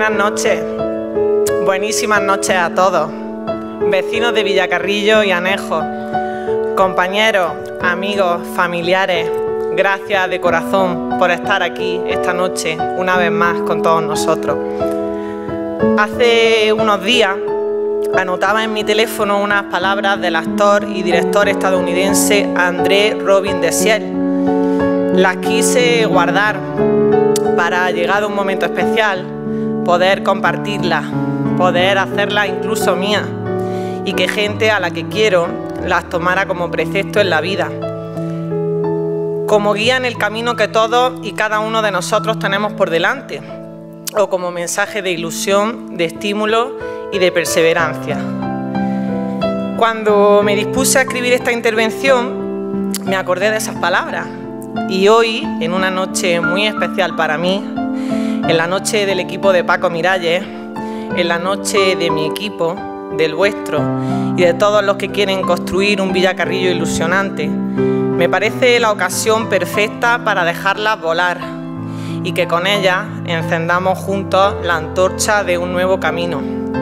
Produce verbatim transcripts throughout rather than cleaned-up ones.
Buenas noches, buenísimas noches a todos, vecinos de Villacarrillo y Anejo, compañeros, amigos, familiares, gracias de corazón por estar aquí esta noche una vez más con todos nosotros. Hace unos días anotaba en mi teléfono unas palabras del actor y director estadounidense André Robin Desiel. Las quise guardar para, llegado un momento especial, poder compartirlas, poder hacerlas incluso mías y que gente a la que quiero las tomara como precepto en la vida, como guía en el camino que todos y cada uno de nosotros tenemos por delante, o como mensaje de ilusión, de estímulo y de perseverancia. Cuando me dispuse a escribir esta intervención, me acordé de esas palabras y hoy, en una noche muy especial para mí, en la noche del equipo de Paco Miralles, en la noche de mi equipo, del vuestro y de todos los que quieren construir un Villacarrillo ilusionante, me parece la ocasión perfecta para dejarlas volar y que con ellas encendamos juntos la antorcha de un nuevo camino.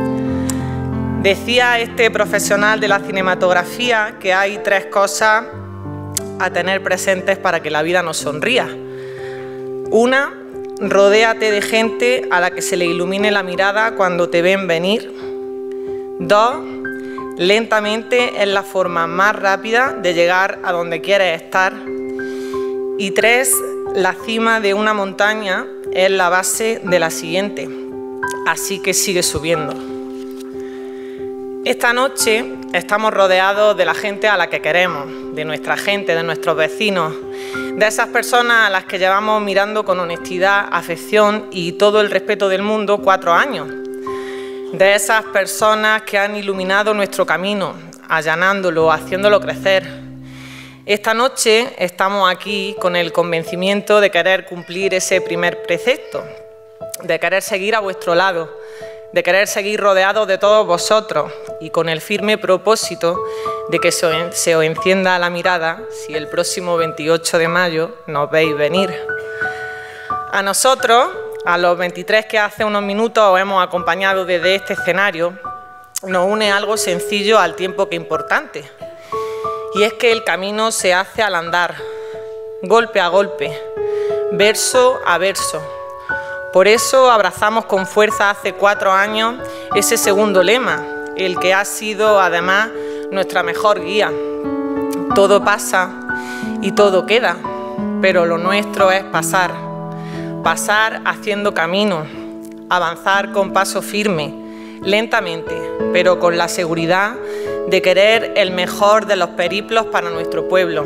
Decía este profesional de la cinematografía que hay tres cosas a tener presentes para que la vida nos sonría. Una, rodéate de gente a la que se le ilumine la mirada cuando te ven venir. Dos, lentamente es la forma más rápida de llegar a donde quieres estar. Y tres, la cima de una montaña es la base de la siguiente, así que sigue subiendo. Esta noche estamos rodeados de la gente a la que queremos, de nuestra gente, de nuestros vecinos, de esas personas a las que llevamos mirando con honestidad, afección y todo el respeto del mundo cuatro años. De esas personas que han iluminado nuestro camino, allanándolo, haciéndolo crecer. Esta noche estamos aquí con el convencimiento de querer cumplir ese primer precepto, de querer seguir a vuestro lado, de querer seguir rodeados de todos vosotros y con el firme propósito de que se os encienda la mirada si el próximo veintiocho de mayo nos veis venir. A nosotros, a los veintitrés que hace unos minutos os hemos acompañado desde este escenario, nos une algo sencillo al tiempo que importante. Y es que el camino se hace al andar, golpe a golpe, verso a verso. Por eso abrazamos con fuerza hace cuatro años ese segundo lema, el que ha sido además nuestra mejor guía. Todo pasa y todo queda, pero lo nuestro es pasar. Pasar haciendo camino, avanzar con paso firme, lentamente, pero con la seguridad de querer el mejor de los periplos para nuestro pueblo.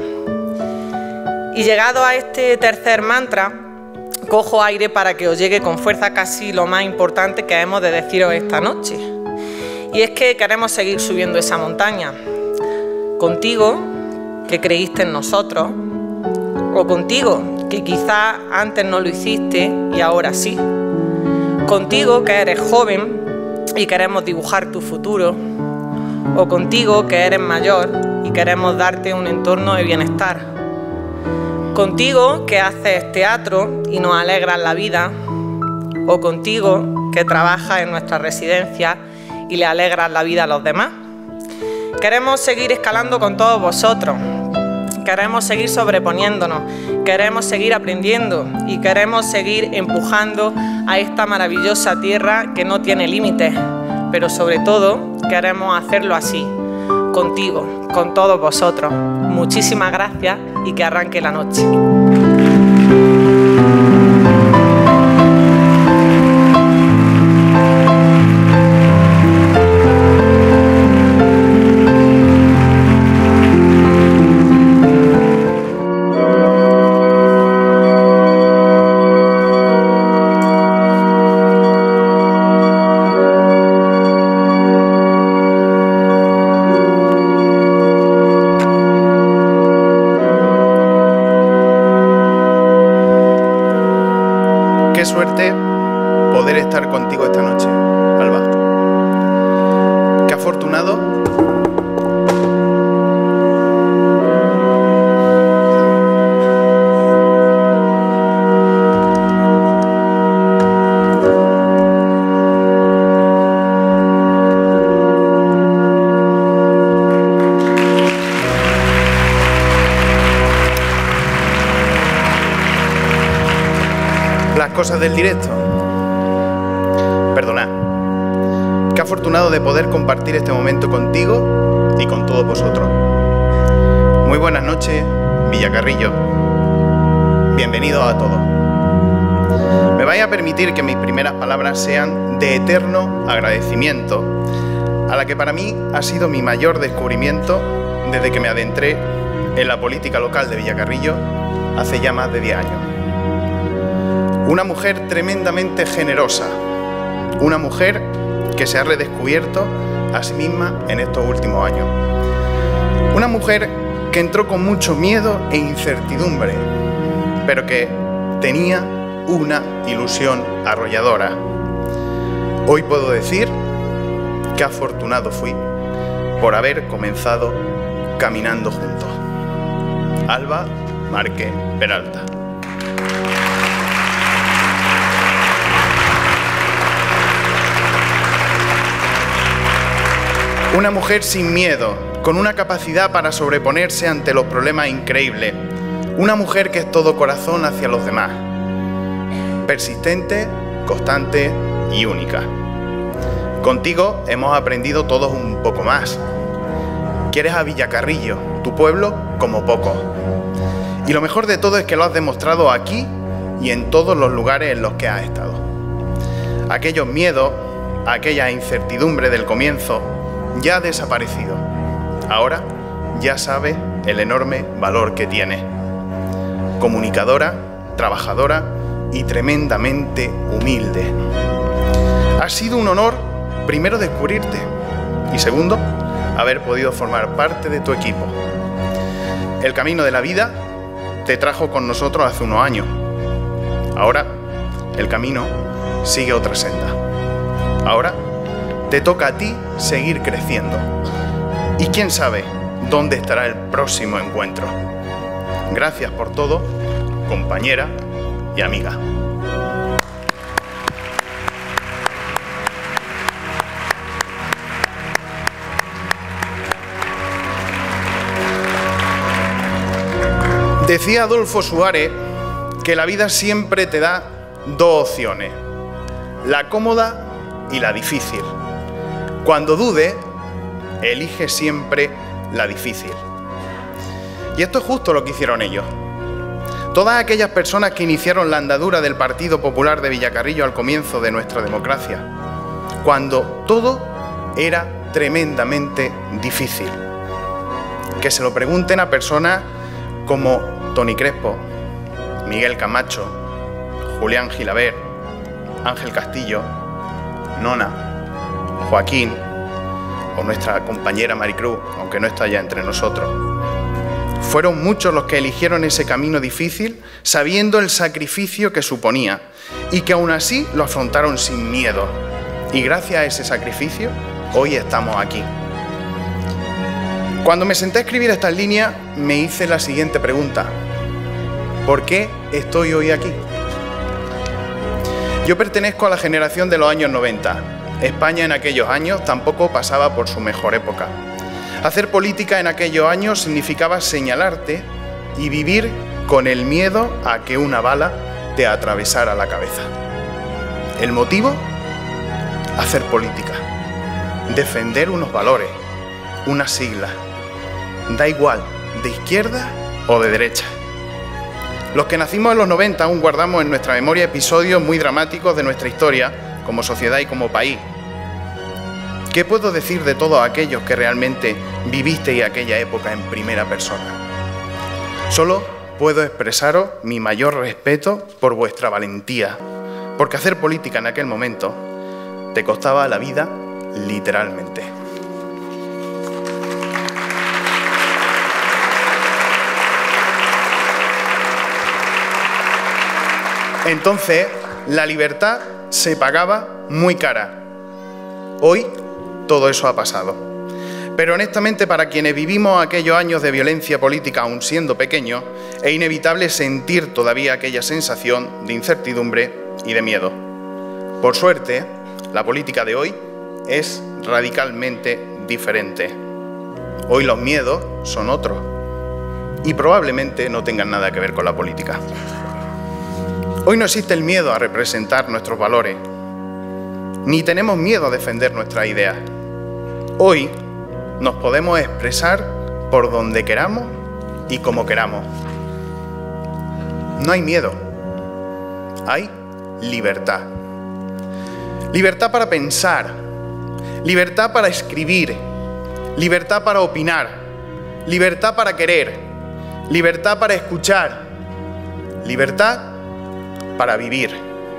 Y llegado a este tercer mantra, cojo aire para que os llegue con fuerza casi lo más importante que hemos de deciros esta noche. Y es que queremos seguir subiendo esa montaña. Contigo, que creíste en nosotros, o contigo, que quizás antes no lo hiciste y ahora sí. Contigo, que eres joven y queremos dibujar tu futuro. O contigo, que eres mayor y queremos darte un entorno de bienestar. Contigo, que haces teatro y nos alegras la vida. O contigo, que trabajas en nuestra residencia y le alegras la vida a los demás. Queremos seguir escalando con todos vosotros. Queremos seguir sobreponiéndonos. Queremos seguir aprendiendo y queremos seguir empujando a esta maravillosa tierra que no tiene límites. Pero sobre todo, queremos hacerlo así, contigo, con todos vosotros. Muchísimas gracias y que arranque la noche. Suerte poder estar contigo esta noche, Alba. Qué afortunado cosas del directo. Perdonad. Qué afortunado de poder compartir este momento contigo y con todos vosotros. Muy buenas noches, Villacarrillo. Bienvenidos a todos. Me vais a permitir que mis primeras palabras sean de eterno agradecimiento a la que para mí ha sido mi mayor descubrimiento desde que me adentré en la política local de Villacarrillo hace ya más de diez años. Una mujer tremendamente generosa, una mujer que se ha redescubierto a sí misma en estos últimos años. Una mujer que entró con mucho miedo e incertidumbre, pero que tenía una ilusión arrolladora. Hoy puedo decir que afortunado fui por haber comenzado caminando juntos. Alba Márquez Peralta. Una mujer sin miedo, con una capacidad para sobreponerse ante los problemas increíbles. Una mujer que es todo corazón hacia los demás. Persistente, constante y única. Contigo hemos aprendido todos un poco más. Quieres a Villacarrillo, tu pueblo, como poco. Y lo mejor de todo es que lo has demostrado aquí y en todos los lugares en los que has estado. Aquellos miedos, aquella incertidumbre del comienzo, ya ha desaparecido. Ahora ya sabes el enorme valor que tiene. Comunicadora, trabajadora y tremendamente humilde. Ha sido un honor, primero, descubrirte y segundo, haber podido formar parte de tu equipo. El camino de la vida te trajo con nosotros hace unos años. Ahora el camino sigue otra senda. Ahora te toca a ti seguir creciendo. Y quién sabe dónde estará el próximo encuentro. Gracias por todo, compañera y amiga. Decía Adolfo Suárez que la vida siempre te da dos opciones, la cómoda y la difícil. Cuando dude, elige siempre la difícil. Y esto es justo lo que hicieron ellos. Todas aquellas personas que iniciaron la andadura del Partido Popular de Villacarrillo al comienzo de nuestra democracia, cuando todo era tremendamente difícil. Que se lo pregunten a personas como Toni Crespo, Miguel Camacho, Julián Gilabert, Ángel Castillo, Nona, Joaquín o nuestra compañera Maricruz, aunque no está ya entre nosotros. Fueron muchos los que eligieron ese camino difícil sabiendo el sacrificio que suponía y que aún así lo afrontaron sin miedo. Y gracias a ese sacrificio, hoy estamos aquí. Cuando me senté a escribir estas líneas, me hice la siguiente pregunta. ¿Por qué estoy hoy aquí? Yo pertenezco a la generación de los años noventa. España en aquellos años tampoco pasaba por su mejor época. Hacer política en aquellos años significaba señalarte y vivir con el miedo a que una bala te atravesara la cabeza. ¿El motivo? Hacer política. Defender unos valores, unas siglas. Da igual, de izquierda o de derecha. Los que nacimos en los noventa aún guardamos en nuestra memoria episodios muy dramáticos de nuestra historia, como sociedad y como país. ¿Qué puedo decir de todos aquellos que realmente vivisteis aquella época en primera persona? Solo puedo expresaros mi mayor respeto por vuestra valentía, porque hacer política en aquel momento te costaba la vida literalmente. Entonces, la libertad se pagaba muy cara. Hoy, todo eso ha pasado. Pero honestamente, para quienes vivimos aquellos años de violencia política aún siendo pequeños, es inevitable sentir todavía aquella sensación de incertidumbre y de miedo. Por suerte, la política de hoy es radicalmente diferente. Hoy los miedos son otros y probablemente no tengan nada que ver con la política. Hoy no existe el miedo a representar nuestros valores, ni tenemos miedo a defender nuestras ideas. Hoy nos podemos expresar por donde queramos y como queramos. No hay miedo, hay libertad. Libertad para pensar, libertad para escribir, libertad para opinar, libertad para querer, libertad para escuchar, libertad para vivir.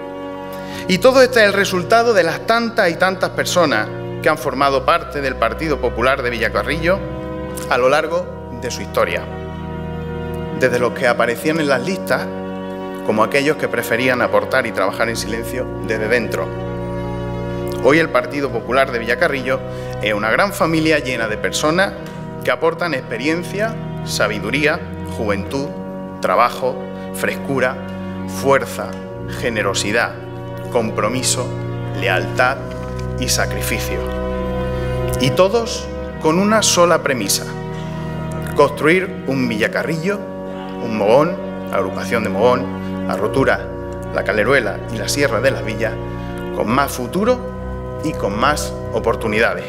Y todo esto es el resultado de las tantas y tantas personas que han formado parte del Partido Popular de Villacarrillo a lo largo de su historia. Desde los que aparecían en las listas, como aquellos que preferían aportar y trabajar en silencio desde dentro. Hoy el Partido Popular de Villacarrillo es una gran familia llena de personas que aportan experiencia, sabiduría, juventud, trabajo, frescura, fuerza, generosidad, compromiso, lealtad y sacrificio. Y todos con una sola premisa: construir un Villacarrillo, un Mogón, la agrupación de Mogón, la Rotura, la Caleruela y la Sierra de las Villas, con más futuro y con más oportunidades.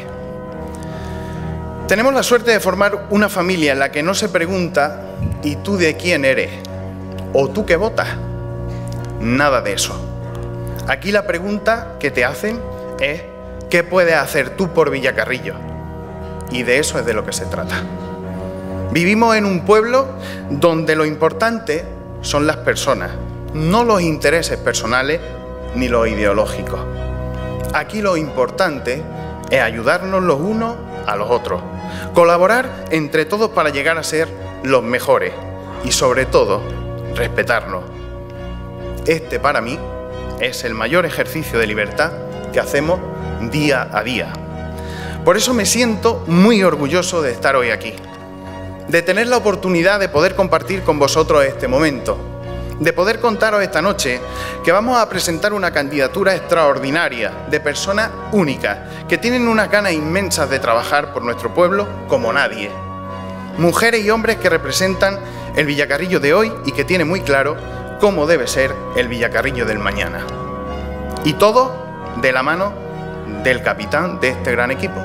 Tenemos la suerte de formar una familia en la que no se pregunta ¿y tú de quién eres? ¿O tú qué votas? Nada de eso. Aquí la pregunta que te hacen es ¿qué puedes hacer tú por Villacarrillo? Y de eso es de lo que se trata. Vivimos en un pueblo donde lo importante son las personas, no los intereses personales ni los ideológicos. Aquí lo importante es ayudarnos los unos a los otros, colaborar entre todos para llegar a ser los mejores y, sobre todo, respetarnos. Este, para mí, es el mayor ejercicio de libertad que hacemos día a día. Por eso me siento muy orgulloso de estar hoy aquí, de tener la oportunidad de poder compartir con vosotros este momento, de poder contaros esta noche que vamos a presentar una candidatura extraordinaria de personas únicas que tienen unas ganas inmensas de trabajar por nuestro pueblo como nadie. Mujeres y hombres que representan el Villacarrillo de hoy y que tienen muy claro cómo debe ser el Villacarrillo del mañana. Y todo de la mano del capitán de este gran equipo,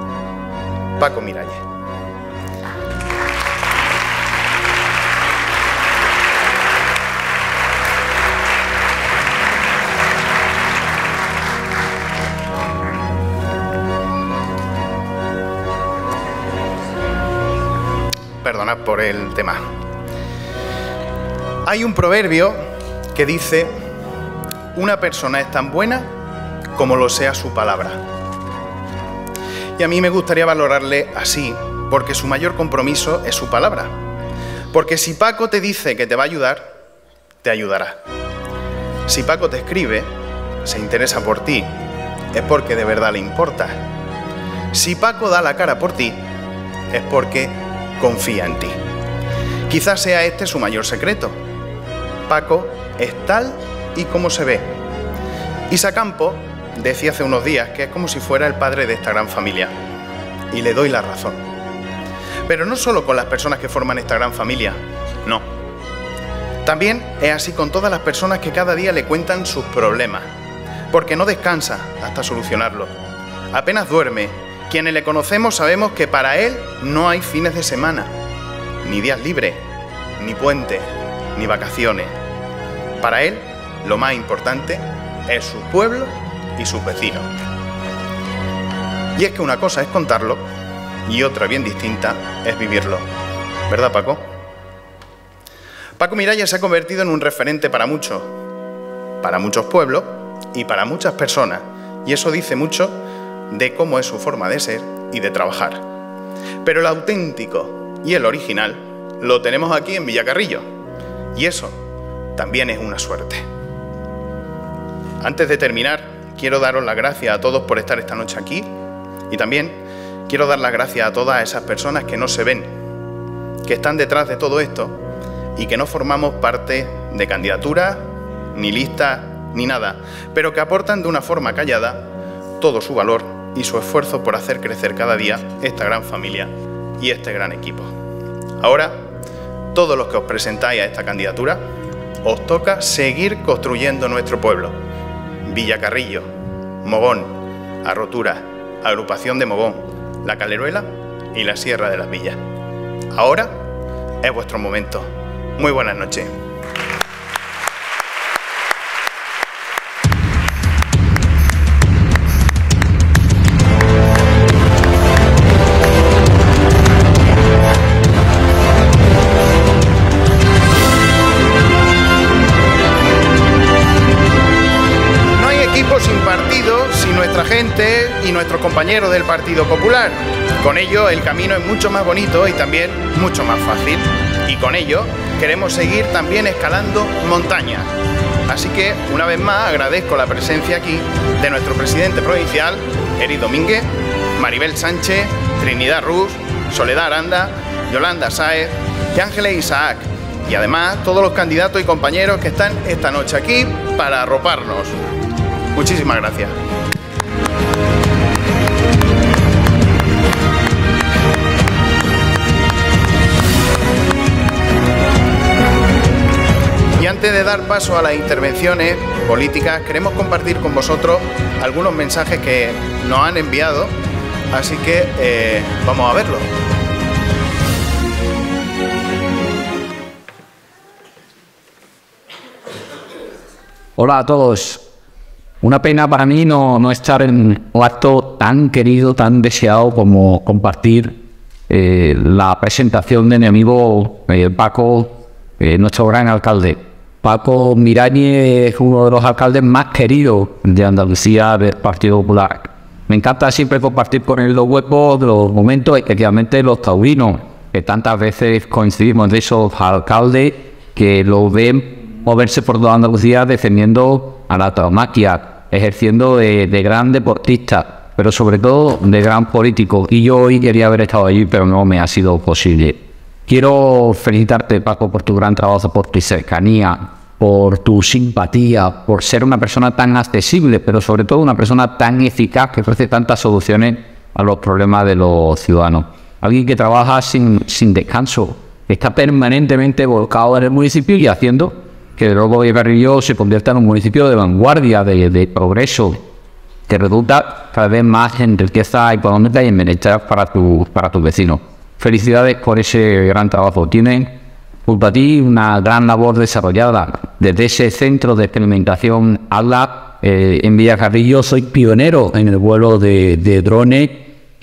Paco Miralles. Perdonad por el tema. Hay un proverbio que dice: una persona es tan buena como lo sea su palabra. Y a mí me gustaría valorarle así, porque su mayor compromiso es su palabra. Porque si Paco te dice que te va a ayudar, te ayudará. Si Paco te escribe, se interesa por ti, es porque de verdad le importa. Si Paco da la cara por ti, es porque confía en ti. Quizás sea este su mayor secreto. Paco es tal y como se ve. Isa Campo decía hace unos días que es como si fuera el padre de esta gran familia. Y le doy la razón. Pero no solo con las personas que forman esta gran familia, no. También es así con todas las personas que cada día le cuentan sus problemas, porque no descansa hasta solucionarlos. Apenas duerme. Quienes le conocemos sabemos que para él no hay fines de semana, ni días libres, ni puentes, ni vacaciones. Para él, lo más importante es su pueblo y sus vecinos. Y es que una cosa es contarlo y otra bien distinta es vivirlo. ¿Verdad, Paco? Paco Miralles se ha convertido en un referente para muchos, para muchos pueblos y para muchas personas. Y eso dice mucho de cómo es su forma de ser y de trabajar. Pero el auténtico y el original lo tenemos aquí en Villacarrillo. Y eso también es una suerte. Antes de terminar, quiero daros las gracias a todos por estar esta noche aquí. Y también quiero dar las gracias a todas esas personas que no se ven, que están detrás de todo esto y que no formamos parte de candidaturas, ni listas, ni nada, pero que aportan de una forma callada todo su valor y su esfuerzo por hacer crecer cada día esta gran familia y este gran equipo. Ahora, todos los que os presentáis a esta candidatura, os toca seguir construyendo nuestro pueblo. Villacarrillo, Mogón, Arrotura, Agrupación de Mogón, La Caleruela y la Sierra de las Villas. Ahora es vuestro momento. Muy buenas noches. Sin partido, sin nuestra gente y nuestros compañeros del Partido Popular. Con ello el camino es mucho más bonito y también mucho más fácil. Y con ello queremos seguir también escalando montañas. Así que una vez más agradezco la presencia aquí de nuestro presidente provincial, Eric Domínguez, Maribel Sánchez, Trinidad Rus, Soledad Aranda, Yolanda Sáez y Ángeles Isaac. Y además todos los candidatos y compañeros que están esta noche aquí para arroparnos. Muchísimas gracias. Y antes de dar paso a las intervenciones políticas, queremos compartir con vosotros algunos mensajes que nos han enviado, así que eh, vamos a verlo. Hola a todos. Una pena para mí no, no estar en un acto tan querido, tan deseado como compartir eh, la presentación de mi amigo eh, Paco, eh, nuestro gran alcalde. Paco Miralles es uno de los alcaldes más queridos de Andalucía del Partido Popular. Me encanta siempre compartir con él los huecos, los momentos, especialmente los taurinos, que tantas veces coincidimos de esos alcaldes que lo ven moverse por toda Andalucía defendiendo a la tauromaquia, ejerciendo de, de gran deportista, pero sobre todo de gran político. Y yo hoy quería haber estado allí, pero no me ha sido posible. Quiero felicitarte, Paco, por tu gran trabajo, por tu cercanía, por tu simpatía, por ser una persona tan accesible, pero sobre todo una persona tan eficaz que ofrece tantas soluciones a los problemas de los ciudadanos. Alguien que trabaja sin, sin descanso, que está permanentemente volcado en el municipio y haciendo que luego Villacarrillo se convierta en un municipio de vanguardia, de, de progreso, que redunda cada vez más en riqueza económica y en bienestar para, tu, para tus vecinos. Felicidades por ese gran trabajo. Tienen junto a ti una gran labor desarrollada. Desde ese centro de experimentación ALA eh, en Villacarrillo soy pionero en el vuelo de, de drones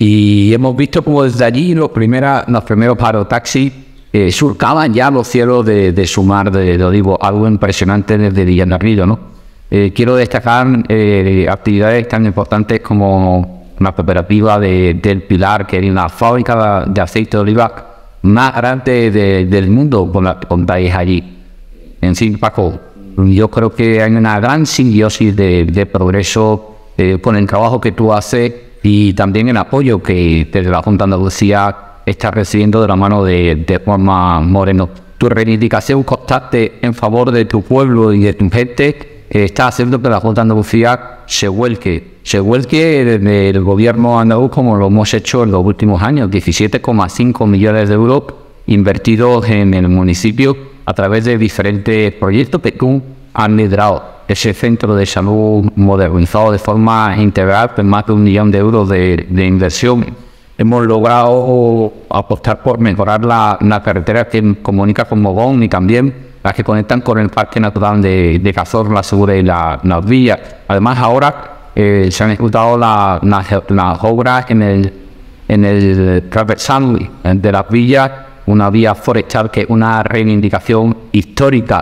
y hemos visto como desde allí los, primera, los primeros parotaxis Eh, surcaban ya los cielos de, de su mar de, de Olivo, algo impresionante desde Villacarrillo, ¿no? Eh, quiero destacar eh, actividades tan importantes como la cooperativa de, del Pilar, que es una fábrica de aceite de oliva más grande de, del mundo, con la que contáis allí. En fin, Paco, yo creo que hay una gran simbiosis de, de progreso eh, con el trabajo que tú haces y también el apoyo que desde la Junta de Andalucía está recibiendo de la mano de, de Juanma Moreno. Tu reivindicación constante en favor de tu pueblo y de tu gente eh, está haciendo que la Junta de Andalucía se vuelque, se vuelque desde el gobierno andaluz como lo hemos hecho en los últimos años, diecisiete coma cinco millones de euros invertidos en el municipio a través de diferentes proyectos que tú has liderado. Ese centro de salud modernizado de forma integral con más de un millón de euros de, de inversión. Hemos logrado apostar por mejorar la, la carretera que comunica con Mogón y también las que conectan con el Parque Natural de, de Cazorla, la Segura y la, las Villas. Además, ahora eh, se han ejecutado las la, la obras en el, en el transversal de las Villas, una vía forestal que es una reivindicación histórica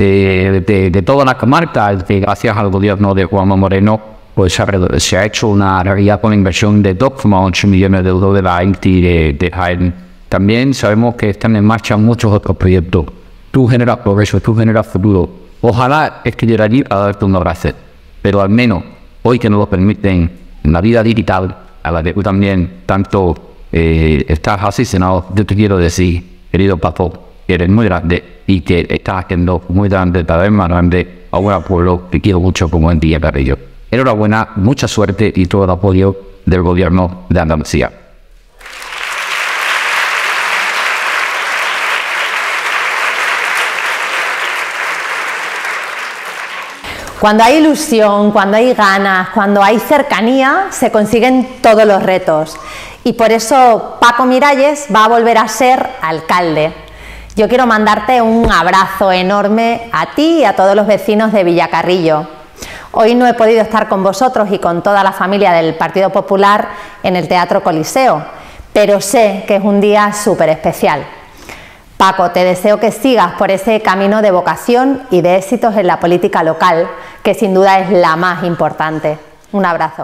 de, de, de toda la comarca, que gracias al gobierno de Juanma Moreno pues se ha hecho una realidad con inversión de dos coma ocho millones de euros de la I N T I de, de Jaén. También sabemos que están en marcha muchos otros proyectos. Tú generas progreso, tú generas futuro. Ojalá estuviera allí para darte un abrazo, pero al menos hoy que nos lo permiten en la vida digital, a la que tú también tanto eh, estás asesinado, yo te quiero decir, querido Paco, que eres muy grande y que estás haciendo muy grande, cada vez más grande a un pueblo que quiero mucho como en Villacarrillo. Enhorabuena, mucha suerte y todo el apoyo del gobierno de Andalucía. Cuando hay ilusión, cuando hay ganas, cuando hay cercanía, se consiguen todos los retos. Y por eso Paco Miralles va a volver a ser alcalde. Yo quiero mandarte un abrazo enorme a ti y a todos los vecinos de Villacarrillo. Hoy no he podido estar con vosotros y con toda la familia del Partido Popular en el Teatro Coliseo, pero sé que es un día súper especial. Paco, te deseo que sigas por ese camino de vocación y de éxitos en la política local, que sin duda es la más importante. Un abrazo.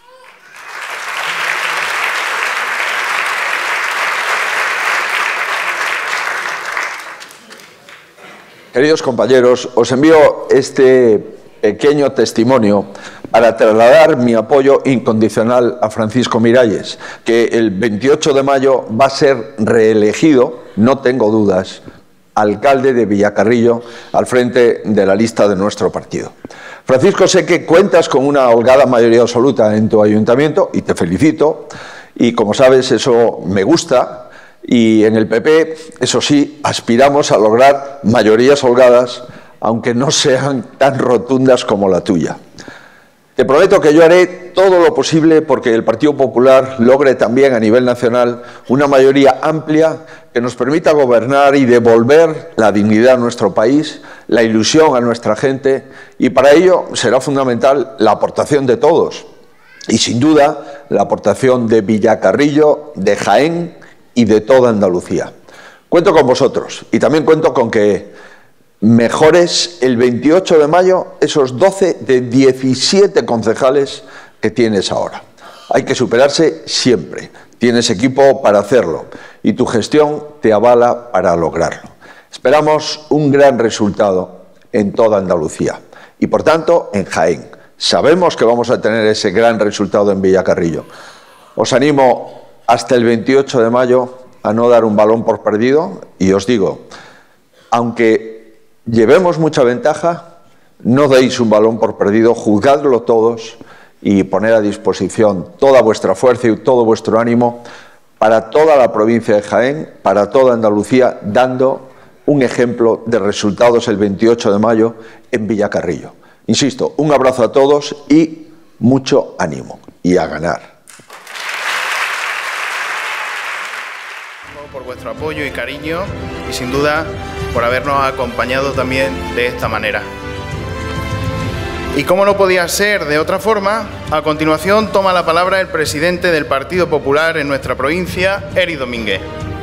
Queridos compañeros, os envío este pequeño testimonio para trasladar mi apoyo incondicional a Francisco Miralles, que el veintiocho de mayo va a ser reelegido, no tengo dudas, alcalde de Villacarrillo al frente de la lista de nuestro partido. Francisco, sé que cuentas con una holgada mayoría absoluta en tu ayuntamiento y te felicito, y como sabes eso me gusta. Y en el P P, eso sí, aspiramos a lograr mayorías holgadas, aunque no sean tan rotundas como la tuya. Te prometo que yo haré todo lo posible porque el Partido Popular logre también a nivel nacional una mayoría amplia que nos permita gobernar y devolver la dignidad a nuestro país, la ilusión a nuestra gente, y para ello será fundamental la aportación de todos. Y sin duda, la aportación de Villacarrillo, de Jaén y de toda Andalucía. Cuento con vosotros y también cuento con que mejores el veintiocho de mayo esos doce de diecisiete concejales que tienes ahora. Hay que superarse siempre. Tienes equipo para hacerlo y tu gestión te avala para lograrlo. Esperamos un gran resultado en toda Andalucía y, por tanto, en Jaén. Sabemos que vamos a tener ese gran resultado en Villacarrillo. Os animo hasta el veintiocho de mayo a no dar un balón por perdido y os digo, aunque llevemos mucha ventaja, no deis un balón por perdido, juzgadlo todos y poner a disposición toda vuestra fuerza y todo vuestro ánimo para toda la provincia de Jaén, para toda Andalucía, dando un ejemplo de resultados el veintiocho de mayo en Villacarrillo. Insisto, un abrazo a todos y mucho ánimo y a ganar. Por vuestro apoyo y cariño y sin duda por habernos acompañado también de esta manera. Y como no podía ser de otra forma, a continuación toma la palabra el presidente del Partido Popular en nuestra provincia, Eri Domínguez.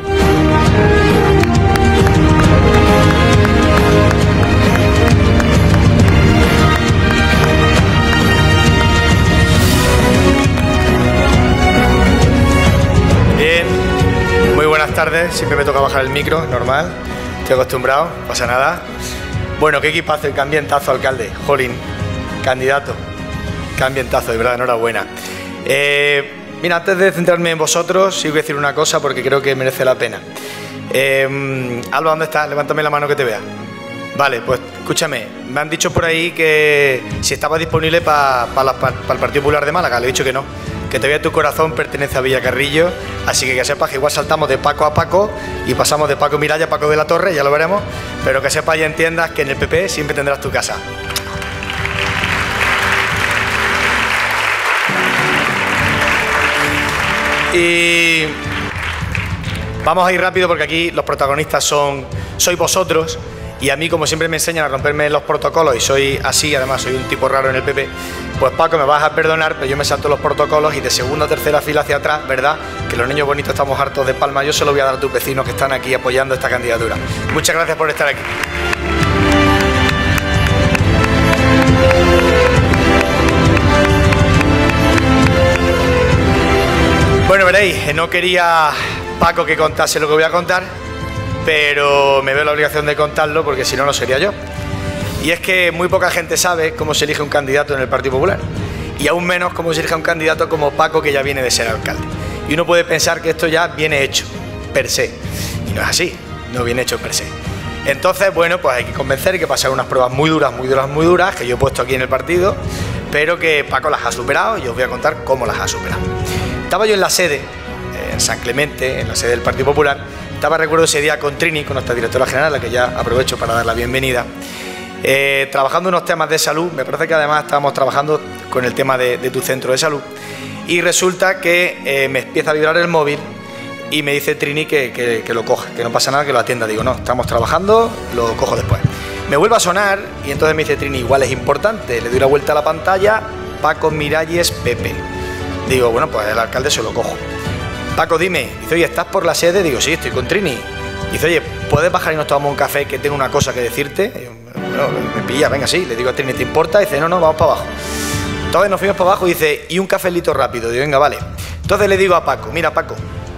Buenas tardes, siempre me toca bajar el micro, normal, estoy acostumbrado, no pasa nada. Bueno, qué equipazo y qué ambientazo, alcalde, jolín, candidato, qué ambientazo, de verdad, enhorabuena. Eh, mira, antes de centrarme en vosotros, sí voy a decir una cosa porque creo que merece la pena. Eh, Alba, ¿dónde estás? Levántame la mano que te vea. Vale, pues escúchame, me han dicho por ahí que si estaba disponible para pa pa pa el Partido Popular de Málaga, le he dicho que no. Que todavía tu corazón pertenece a Villacarrillo, así que que sepas que igual saltamos de Paco a Paco y pasamos de Paco Miralles a Paco de la Torre, ya lo veremos, pero que sepas y entiendas que en el P P siempre tendrás tu casa. Y vamos a ir rápido porque aquí los protagonistas son sois vosotros. Y a mí, como siempre me enseñan a romperme los protocolos y soy así, además soy un tipo raro en el P P, pues Paco, me vas a perdonar, pero yo me salto los protocolos y de segunda a tercera fila hacia atrás, ¿verdad? Que los niños bonitos estamos hartos de palma, yo se lo voy a dar a tus vecinos que están aquí apoyando esta candidatura. Muchas gracias por estar aquí. Bueno, veréis, no quería Paco que contase lo que voy a contar, pero me veo la obligación de contarlo porque si no, no sería yo. Y es que muy poca gente sabe cómo se elige un candidato en el Partido Popular y aún menos cómo se elige un candidato como Paco, que ya viene de ser alcalde. Y uno puede pensar que esto ya viene hecho, per se, y no es así, no viene hecho per se. Entonces, bueno, pues hay que convencer, hay que pasar unas pruebas muy duras, muy duras, muy duras, que yo he puesto aquí en el partido, pero que Paco las ha superado y os voy a contar cómo las ha superado. Estaba yo en la sede, en San Clemente, en la sede del Partido Popular. Estaba, recuerdo ese día con Trini, con nuestra directora general, a la que ya aprovecho para dar la bienvenida. Eh, trabajando unos temas de salud, me parece que además estábamos trabajando con el tema de, de tu centro de salud, y resulta que eh, me empieza a vibrar el móvil y me dice Trini que, que, que lo coja, que no pasa nada, que lo atienda. Digo, no, estamos trabajando, lo cojo después. Me vuelve a sonar y entonces me dice Trini, igual es importante. Le doy la vuelta a la pantalla, Paco Miralles Pepe. Digo, bueno, pues el alcalde se lo cojo. Paco, dime. Dice, oye, ¿estás por la sede? Digo, sí, estoy con Trini. Dice, oye, ¿puedes bajar y nos tomamos un café, que tengo una cosa que decirte? Digo, bueno, me pilla, venga, sí. Le digo a Trini, ¿te importa? Dice, no, no, vamos para abajo. Entonces nos fuimos para abajo y dice, y un cafelito rápido. Digo, venga, vale. Entonces le digo a Paco, mira, Paco,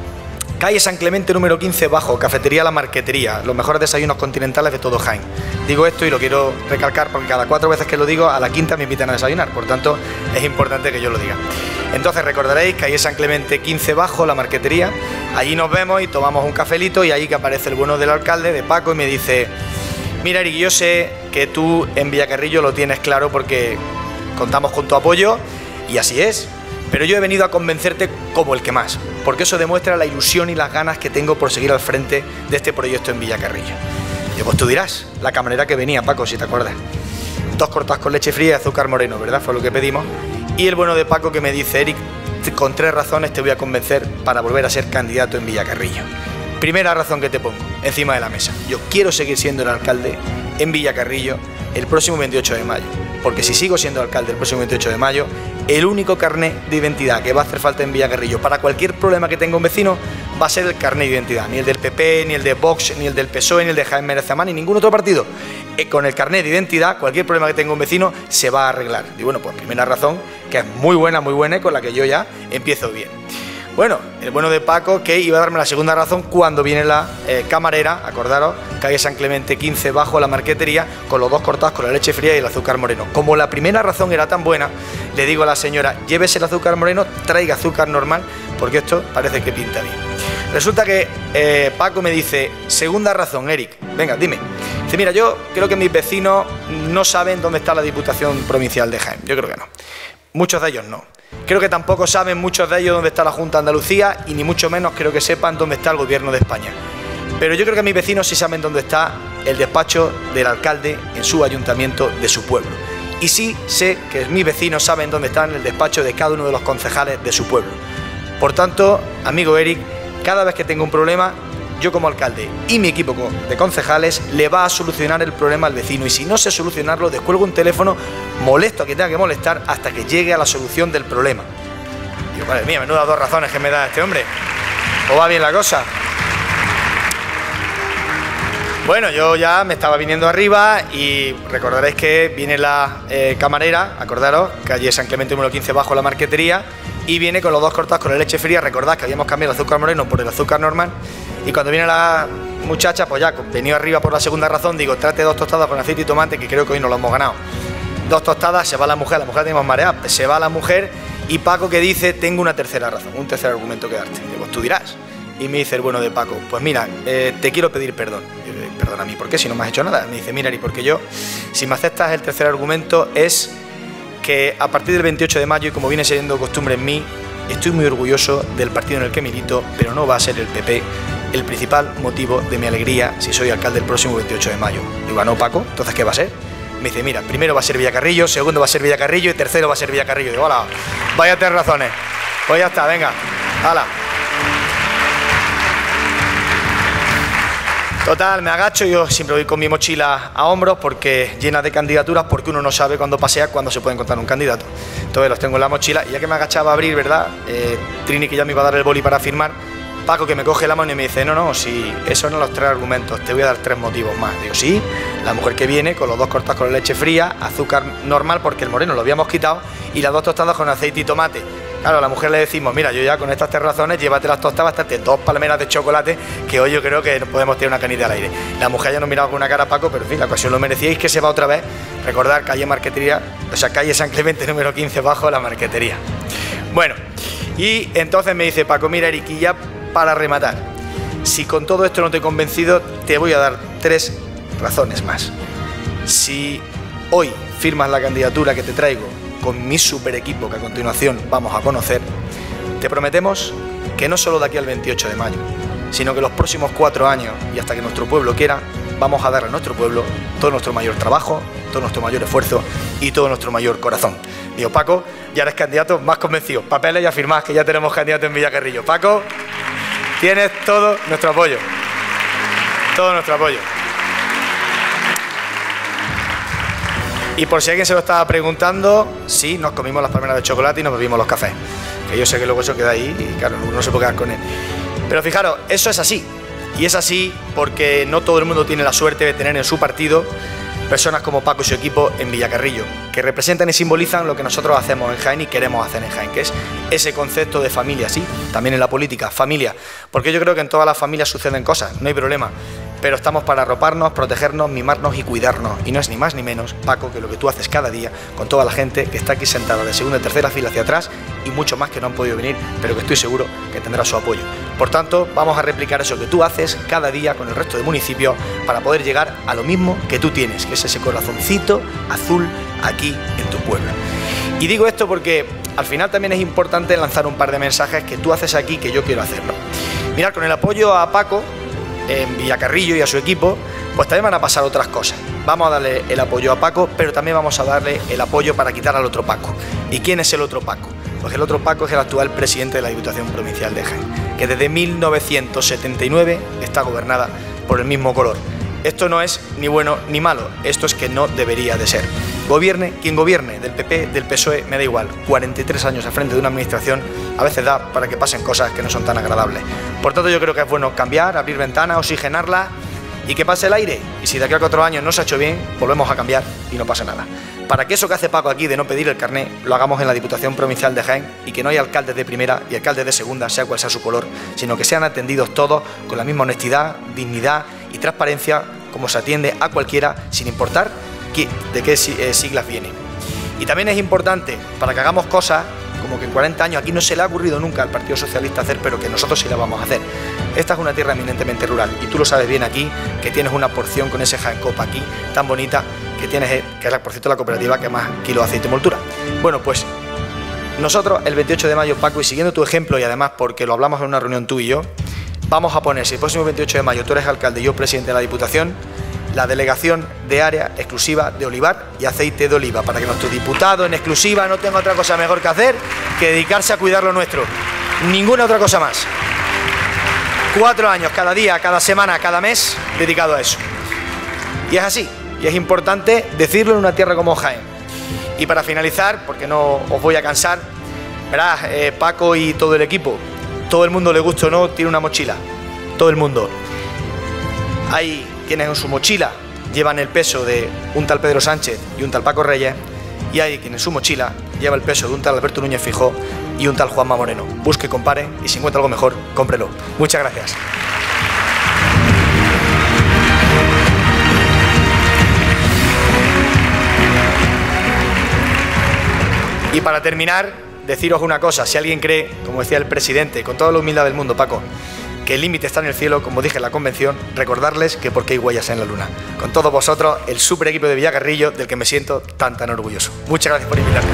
calle San Clemente número quince bajo, cafetería La Marquetería, los mejores desayunos continentales de todo Jaén. Digo esto y lo quiero recalcar porque cada cuatro veces que lo digo, a la quinta me invitan a desayunar, por tanto es importante que yo lo diga. Entonces recordaréis, calle San Clemente quince bajo, La Marquetería, allí nos vemos y tomamos un cafelito y ahí que aparece el bueno del alcalde, de Paco, y me dice, mira Eric, yo sé que tú en Villacarrillo lo tienes claro porque contamos con tu apoyo y así es. Pero yo he venido a convencerte como el que más, porque eso demuestra la ilusión y las ganas que tengo por seguir al frente de este proyecto en Villacarrillo. Y pues tú dirás, la camarera que venía, Paco, si te acuerdas. Dos cortadas con leche fría y azúcar moreno, ¿verdad? Fue lo que pedimos. Y el bueno de Paco que me dice, Eric, con tres razones te voy a convencer para volver a ser candidato en Villacarrillo. Primera razón que te pongo encima de la mesa. Yo quiero seguir siendo el alcalde en Villacarrillo el próximo veintiocho de mayo. Porque si sigo siendo alcalde el próximo veintiocho de mayo, el único carnet de identidad que va a hacer falta en Villacarrillo para cualquier problema que tenga un vecino va a ser el carnet de identidad. Ni el del P P, ni el de Vox, ni el del P S O E, ni el de Jaén Mérez Zamán, ni ningún otro partido. Eh, con el carnet de identidad, cualquier problema que tenga un vecino se va a arreglar. Y bueno, pues primera razón, que es muy buena, muy buena y con la que yo ya empiezo bien. Bueno, el bueno de Paco que iba a darme la segunda razón cuando viene la eh, camarera, acordaros, calle San Clemente quince bajo, La Marquetería, con los dos cortados con la leche fría y el azúcar moreno. Como la primera razón era tan buena, le digo a la señora, llévese el azúcar moreno, traiga azúcar normal, porque esto parece que pinta bien. Resulta que eh, Paco me dice, segunda razón, Eric, venga, dime. Dice, mira, yo creo que mis vecinos no saben dónde está la Diputación Provincial de Jaén. Yo creo que no. Muchos de ellos no. Creo que tampoco saben muchos de ellos dónde está la Junta de Andalucía y ni mucho menos creo que sepan dónde está el Gobierno de España. Pero yo creo que mis vecinos sí saben dónde está el despacho del alcalde en su ayuntamiento de su pueblo. Y sí sé que mis vecinos saben dónde está el despacho de cada uno de los concejales de su pueblo. Por tanto, amigo Eric, cada vez que tengo un problema, yo como alcalde y mi equipo de concejales le va a solucionar el problema al vecino y si no sé solucionarlo, descuelgo un teléfono, molesto a quien tenga que molestar hasta que llegue a la solución del problema. Digo, madre mía, menudas dos razones que me da este hombre. ¿O va bien la cosa? Bueno, yo ya me estaba viniendo arriba y recordaréis que viene la eh, camarera, acordaros, calle San Clemente número quince bajo, La Marquetería, y viene con los dos cortados con la leche fría. Recordad que habíamos cambiado el azúcar moreno por el azúcar normal. Y cuando viene la muchacha, pues ya, venido arriba por la segunda razón, digo, trate dos tostadas con aceite y tomate, que creo que hoy nos lo hemos ganado. Dos tostadas, se va la mujer, la mujer tenemos mareada, se va la mujer y Paco que dice, tengo una tercera razón, un tercer argumento que darte. Digo, pues tú dirás. Y me dice el bueno de Paco, pues mira, eh, te quiero pedir perdón. Yo digo, perdona a mí, ¿por qué? Si no me has hecho nada. Me dice, mira, y porque yo, si me aceptas el tercer argumento, es que a partir del veintiocho de mayo, y como viene siendo costumbre en mí, estoy muy orgulloso del partido en el que milito, pero no va a ser el P P el principal motivo de mi alegría si soy alcalde el próximo veintiocho de mayo. Digo, ah, no, Paco, ¿entonces qué va a ser? Me dice, mira, primero va a ser Villacarrillo, segundo va a ser Villacarrillo y tercero va a ser Villacarrillo. Digo, hola, vaya tres razones. Pues ya está, venga, hala. Total, me agacho, yo siempre voy con mi mochila a hombros porque llena de candidaturas, porque uno no sabe cuándo pasea, cuándo se puede encontrar un candidato. Entonces los tengo en la mochila y ya que me agachaba a abrir, ¿verdad? Eh, Trini que ya me iba a dar el boli para firmar, Paco que me coge la mano y me dice, no, no, si esos son los tres argumentos, te voy a dar tres motivos más. Digo, sí, la mujer que viene con los dos cortados con la leche fría, azúcar normal porque el moreno lo habíamos quitado y las dos tostadas con aceite y tomate. Claro, a la mujer le decimos, mira, yo ya con estas tres razones, llévate las tostadas, bastante dos palmeras de chocolate, que hoy yo creo que podemos tener una canita al aire. La mujer ya nos miraba con una cara a Paco, pero en fin, la ocasión lo merecíais, que se va otra vez. Recordar, calle Marquetería, o sea, calle San Clemente número quince bajo, La Marquetería. Bueno, y entonces me dice Paco, mira, Eriquilla, para rematar, si con todo esto no te he convencido, te voy a dar tres razones más. Si hoy firmas la candidatura que te traigo con mi super equipo que a continuación vamos a conocer, te prometemos que no solo de aquí al veintiocho de mayo, sino que los próximos cuatro años y hasta que nuestro pueblo quiera, vamos a darle a nuestro pueblo todo nuestro mayor trabajo, todo nuestro mayor esfuerzo y todo nuestro mayor corazón. Digo, Paco, ya eres candidato más convencido. Papeles ya firmados, que ya tenemos candidato en Villacarrillo. Paco, tienes todo nuestro apoyo. Todo nuestro apoyo. Y por si alguien se lo estaba preguntando, sí, nos comimos las palmeras de chocolate y nos bebimos los cafés. Que yo sé que luego eso queda ahí y claro, no se puede quedar con él. Pero fijaros, eso es así. Y es así porque no todo el mundo tiene la suerte de tener en su partido personas como Paco y su equipo en Villacarrillo, que representan y simbolizan lo que nosotros hacemos en Jaén y queremos hacer en Jaén, que es ese concepto de familia, sí, también en la política, familia. Porque yo creo que en todas las familias suceden cosas, no hay problema. Pero estamos para arroparnos, protegernos, mimarnos y cuidarnos. Y no es ni más ni menos, Paco, que lo que tú haces cada día con toda la gente que está aquí sentada de segunda y tercera fila hacia atrás y mucho más que no han podido venir, pero que estoy seguro que tendrá su apoyo. Por tanto, vamos a replicar eso que tú haces cada día con el resto de municipios para poder llegar a lo mismo que tú tienes, que es ese corazoncito azul aquí en tu pueblo. Y digo esto porque al final también es importante lanzar un par de mensajes que tú haces aquí que yo quiero hacerlo. Mirad, con el apoyo a Paco en Villacarrillo y a su equipo, pues también van a pasar otras cosas. Vamos a darle el apoyo a Paco, pero también vamos a darle el apoyo para quitar al otro Paco. ¿Y quién es el otro Paco? Pues el otro Paco es el actual presidente de la Diputación Provincial de Jaén, que desde mil novecientos setenta y nueve está gobernada por el mismo color. Esto no es ni bueno ni malo, esto es que no debería de ser. Gobierne quien gobierne, del P P, del P S O E, me da igual. cuarenta y tres años al frente de una administración a veces da para que pasen cosas que no son tan agradables. Por tanto, yo creo que es bueno cambiar, abrir ventanas, oxigenarla y que pase el aire. Y si de aquí a cuatro años no se ha hecho bien, volvemos a cambiar y no pasa nada. Para que eso que hace Paco aquí de no pedir el carné, lo hagamos en la Diputación Provincial de Jaén y que no haya alcaldes de primera y alcaldes de segunda, sea cual sea su color, sino que sean atendidos todos con la misma honestidad, dignidad y transparencia como se atiende a cualquiera, sin importar de qué siglas viene. Y también es importante para que hagamos cosas como que en cuarenta años aquí no se le ha ocurrido nunca al Partido Socialista hacer, pero que nosotros sí la vamos a hacer. Esta es una tierra eminentemente rural y tú lo sabes bien aquí, que tienes una porción con ese Jaén Copa aquí tan bonita que tienes, que es por cierto la cooperativa que más kilo de aceite y moltura. Bueno, pues nosotros el veintiocho de mayo, Paco, y siguiendo tu ejemplo y además porque lo hablamos en una reunión tú y yo, vamos a poner, si el próximo veintiocho de mayo tú eres alcalde y yo presidente de la Diputación, la delegación de área exclusiva de olivar y aceite de oliva, para que nuestro diputado en exclusiva no tenga otra cosa mejor que hacer que dedicarse a cuidar lo nuestro. Ninguna otra cosa más. Cuatro años, cada día, cada semana, cada mes, dedicado a eso. Y es así, y es importante decirlo en una tierra como Jaén. Y para finalizar, porque no os voy a cansar, verás, eh, Paco y todo el equipo, todo el mundo, le guste o no, tiene una mochila. Todo el mundo. Hay quienes en su mochila llevan el peso de un tal Pedro Sánchez y un tal Paco Reyes, y hay quien en su mochila lleva el peso de un tal Alberto Núñez Feijóo y un tal Juanma Moreno. Busque, compare y si encuentra algo mejor, cómprelo. Muchas gracias. Y para terminar, deciros una cosa, si alguien cree, como decía el presidente, con toda la humildad del mundo, Paco, que el límite está en el cielo, como dije en la convención, recordarles que porque hay huellas en la luna. Con todos vosotros, el super equipo de Villacarrillo, del que me siento tan tan orgulloso. Muchas gracias por invitarme.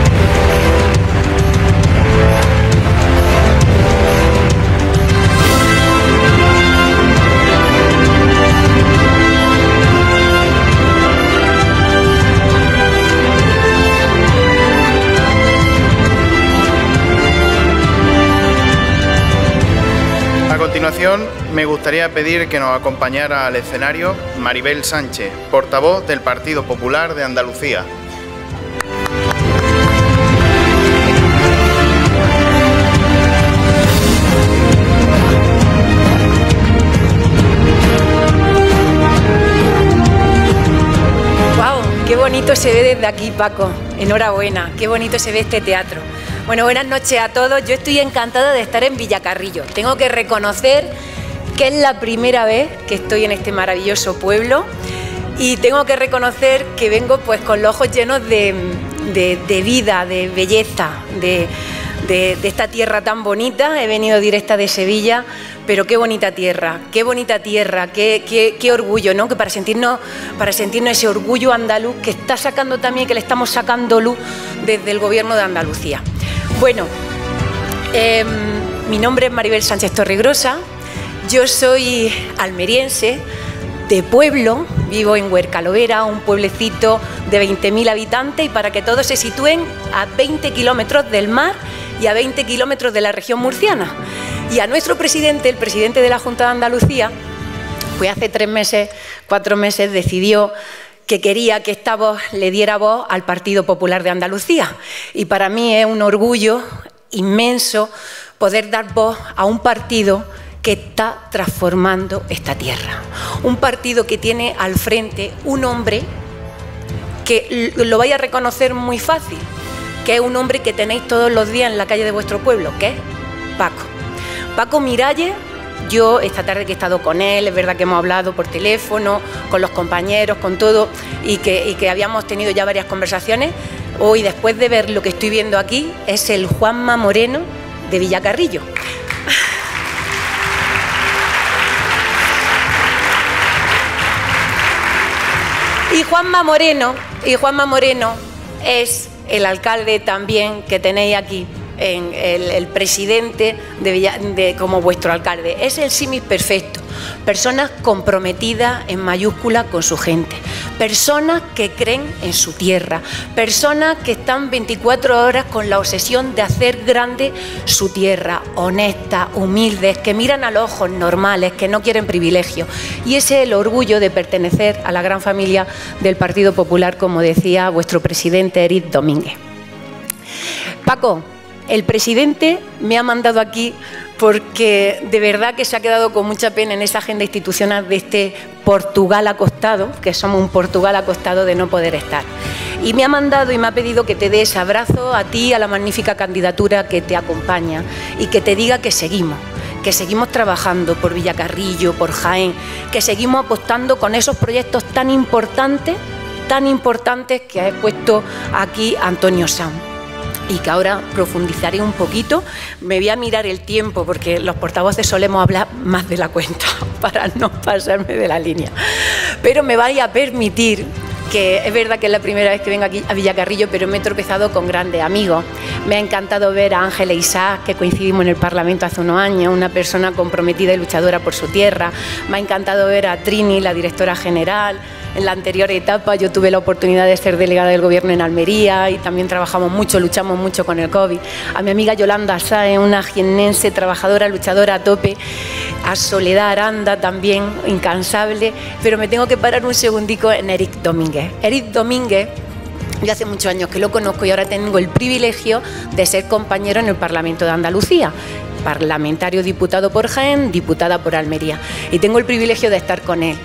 A continuación, me gustaría pedir que nos acompañara al escenario Maribel Sánchez, portavoz del Partido Popular de Andalucía. ¡Guau! ¡Qué bonito se ve desde aquí, Paco! Enhorabuena, qué bonito se ve este teatro. Bueno, buenas noches a todos. Yo estoy encantada de estar en Villacarrillo. Tengo que reconocer que es la primera vez que estoy en este maravilloso pueblo y tengo que reconocer que vengo pues con los ojos llenos de, de, de vida, de belleza, de, de, de esta tierra tan bonita. He venido directa de Sevilla, pero qué bonita tierra, qué bonita tierra, qué, qué, qué orgullo, ¿no? Que para sentirnos, para sentirnos ese orgullo andaluz que está sacando también, que le estamos sacando luz desde el gobierno de Andalucía. Bueno, eh, mi nombre es Maribel Sánchez Torregrosa, yo soy almeriense, de pueblo, vivo en Huercalovera, un pueblecito de veinte mil habitantes, y para que todos se sitúen, a veinte kilómetros del mar y a veinte kilómetros de la región murciana. Y a nuestro presidente, el presidente de la Junta de Andalucía, pues hace tres meses, cuatro meses, decidió que quería que esta voz le diera voz al Partido Popular de Andalucía. Y para mí es un orgullo inmenso poder dar voz a un partido que está transformando esta tierra. Un partido que tiene al frente un hombre que lo vais a reconocer muy fácil, que es un hombre que tenéis todos los días en la calle de vuestro pueblo, que es Paco. Paco Miralles. Yo esta tarde que he estado con él, es verdad que hemos hablado por teléfono, con los compañeros, con todo, y que, y que habíamos tenido ya varias conversaciones. Hoy, después de ver lo que estoy viendo aquí, es el Juanma Moreno de Villacarrillo. Y Juanma Moreno, y Juanma Moreno es el alcalde también que tenéis aquí, en el, el presidente de, Villa, de como vuestro alcalde. Es el símil perfecto. Personas comprometidas en mayúscula con su gente, personas que creen en su tierra, personas que están veinticuatro horas con la obsesión de hacer grande su tierra, honestas, humildes, que miran a los ojos normales, que no quieren privilegios. Y ese es el orgullo de pertenecer a la gran familia del Partido Popular, como decía vuestro presidente Eric Domínguez. Paco, el presidente me ha mandado aquí porque de verdad que se ha quedado con mucha pena en esa agenda institucional de este Portugal acostado, que somos un Portugal acostado de no poder estar. Y me ha mandado y me ha pedido que te dé ese abrazo a ti, a la magnífica candidatura que te acompaña, y que te diga que seguimos, que seguimos trabajando por Villacarrillo, por Jaén, que seguimos apostando con esos proyectos tan importantes, tan importantes que ha expuesto aquí Antonio Sanz. Y que ahora profundizaré un poquito. Me voy a mirar el tiempo porque los portavoces solemos hablar más de la cuenta para no pasarme de la línea. Pero me vais a permitir, que es verdad que es la primera vez que vengo aquí a Villacarrillo, pero me he tropezado con grandes amigos. Me ha encantado ver a Ángela Isaac, que coincidimos en el Parlamento hace unos años, una persona comprometida y luchadora por su tierra. Me ha encantado ver a Trini, la directora general. En la anterior etapa yo tuve la oportunidad de ser delegada del Gobierno en Almería y también trabajamos mucho, luchamos mucho con el COVID. A mi amiga Yolanda Sáenz, una jiennense, trabajadora, luchadora a tope. A Soledad Aranda también, incansable. Pero me tengo que parar un segundico en Eric Domínguez. Eric Domínguez, yo hace muchos años que lo conozco y ahora tengo el privilegio de ser compañero en el Parlamento de Andalucía. Parlamentario diputado por Jaén, diputada por Almería. Y tengo el privilegio de estar con él.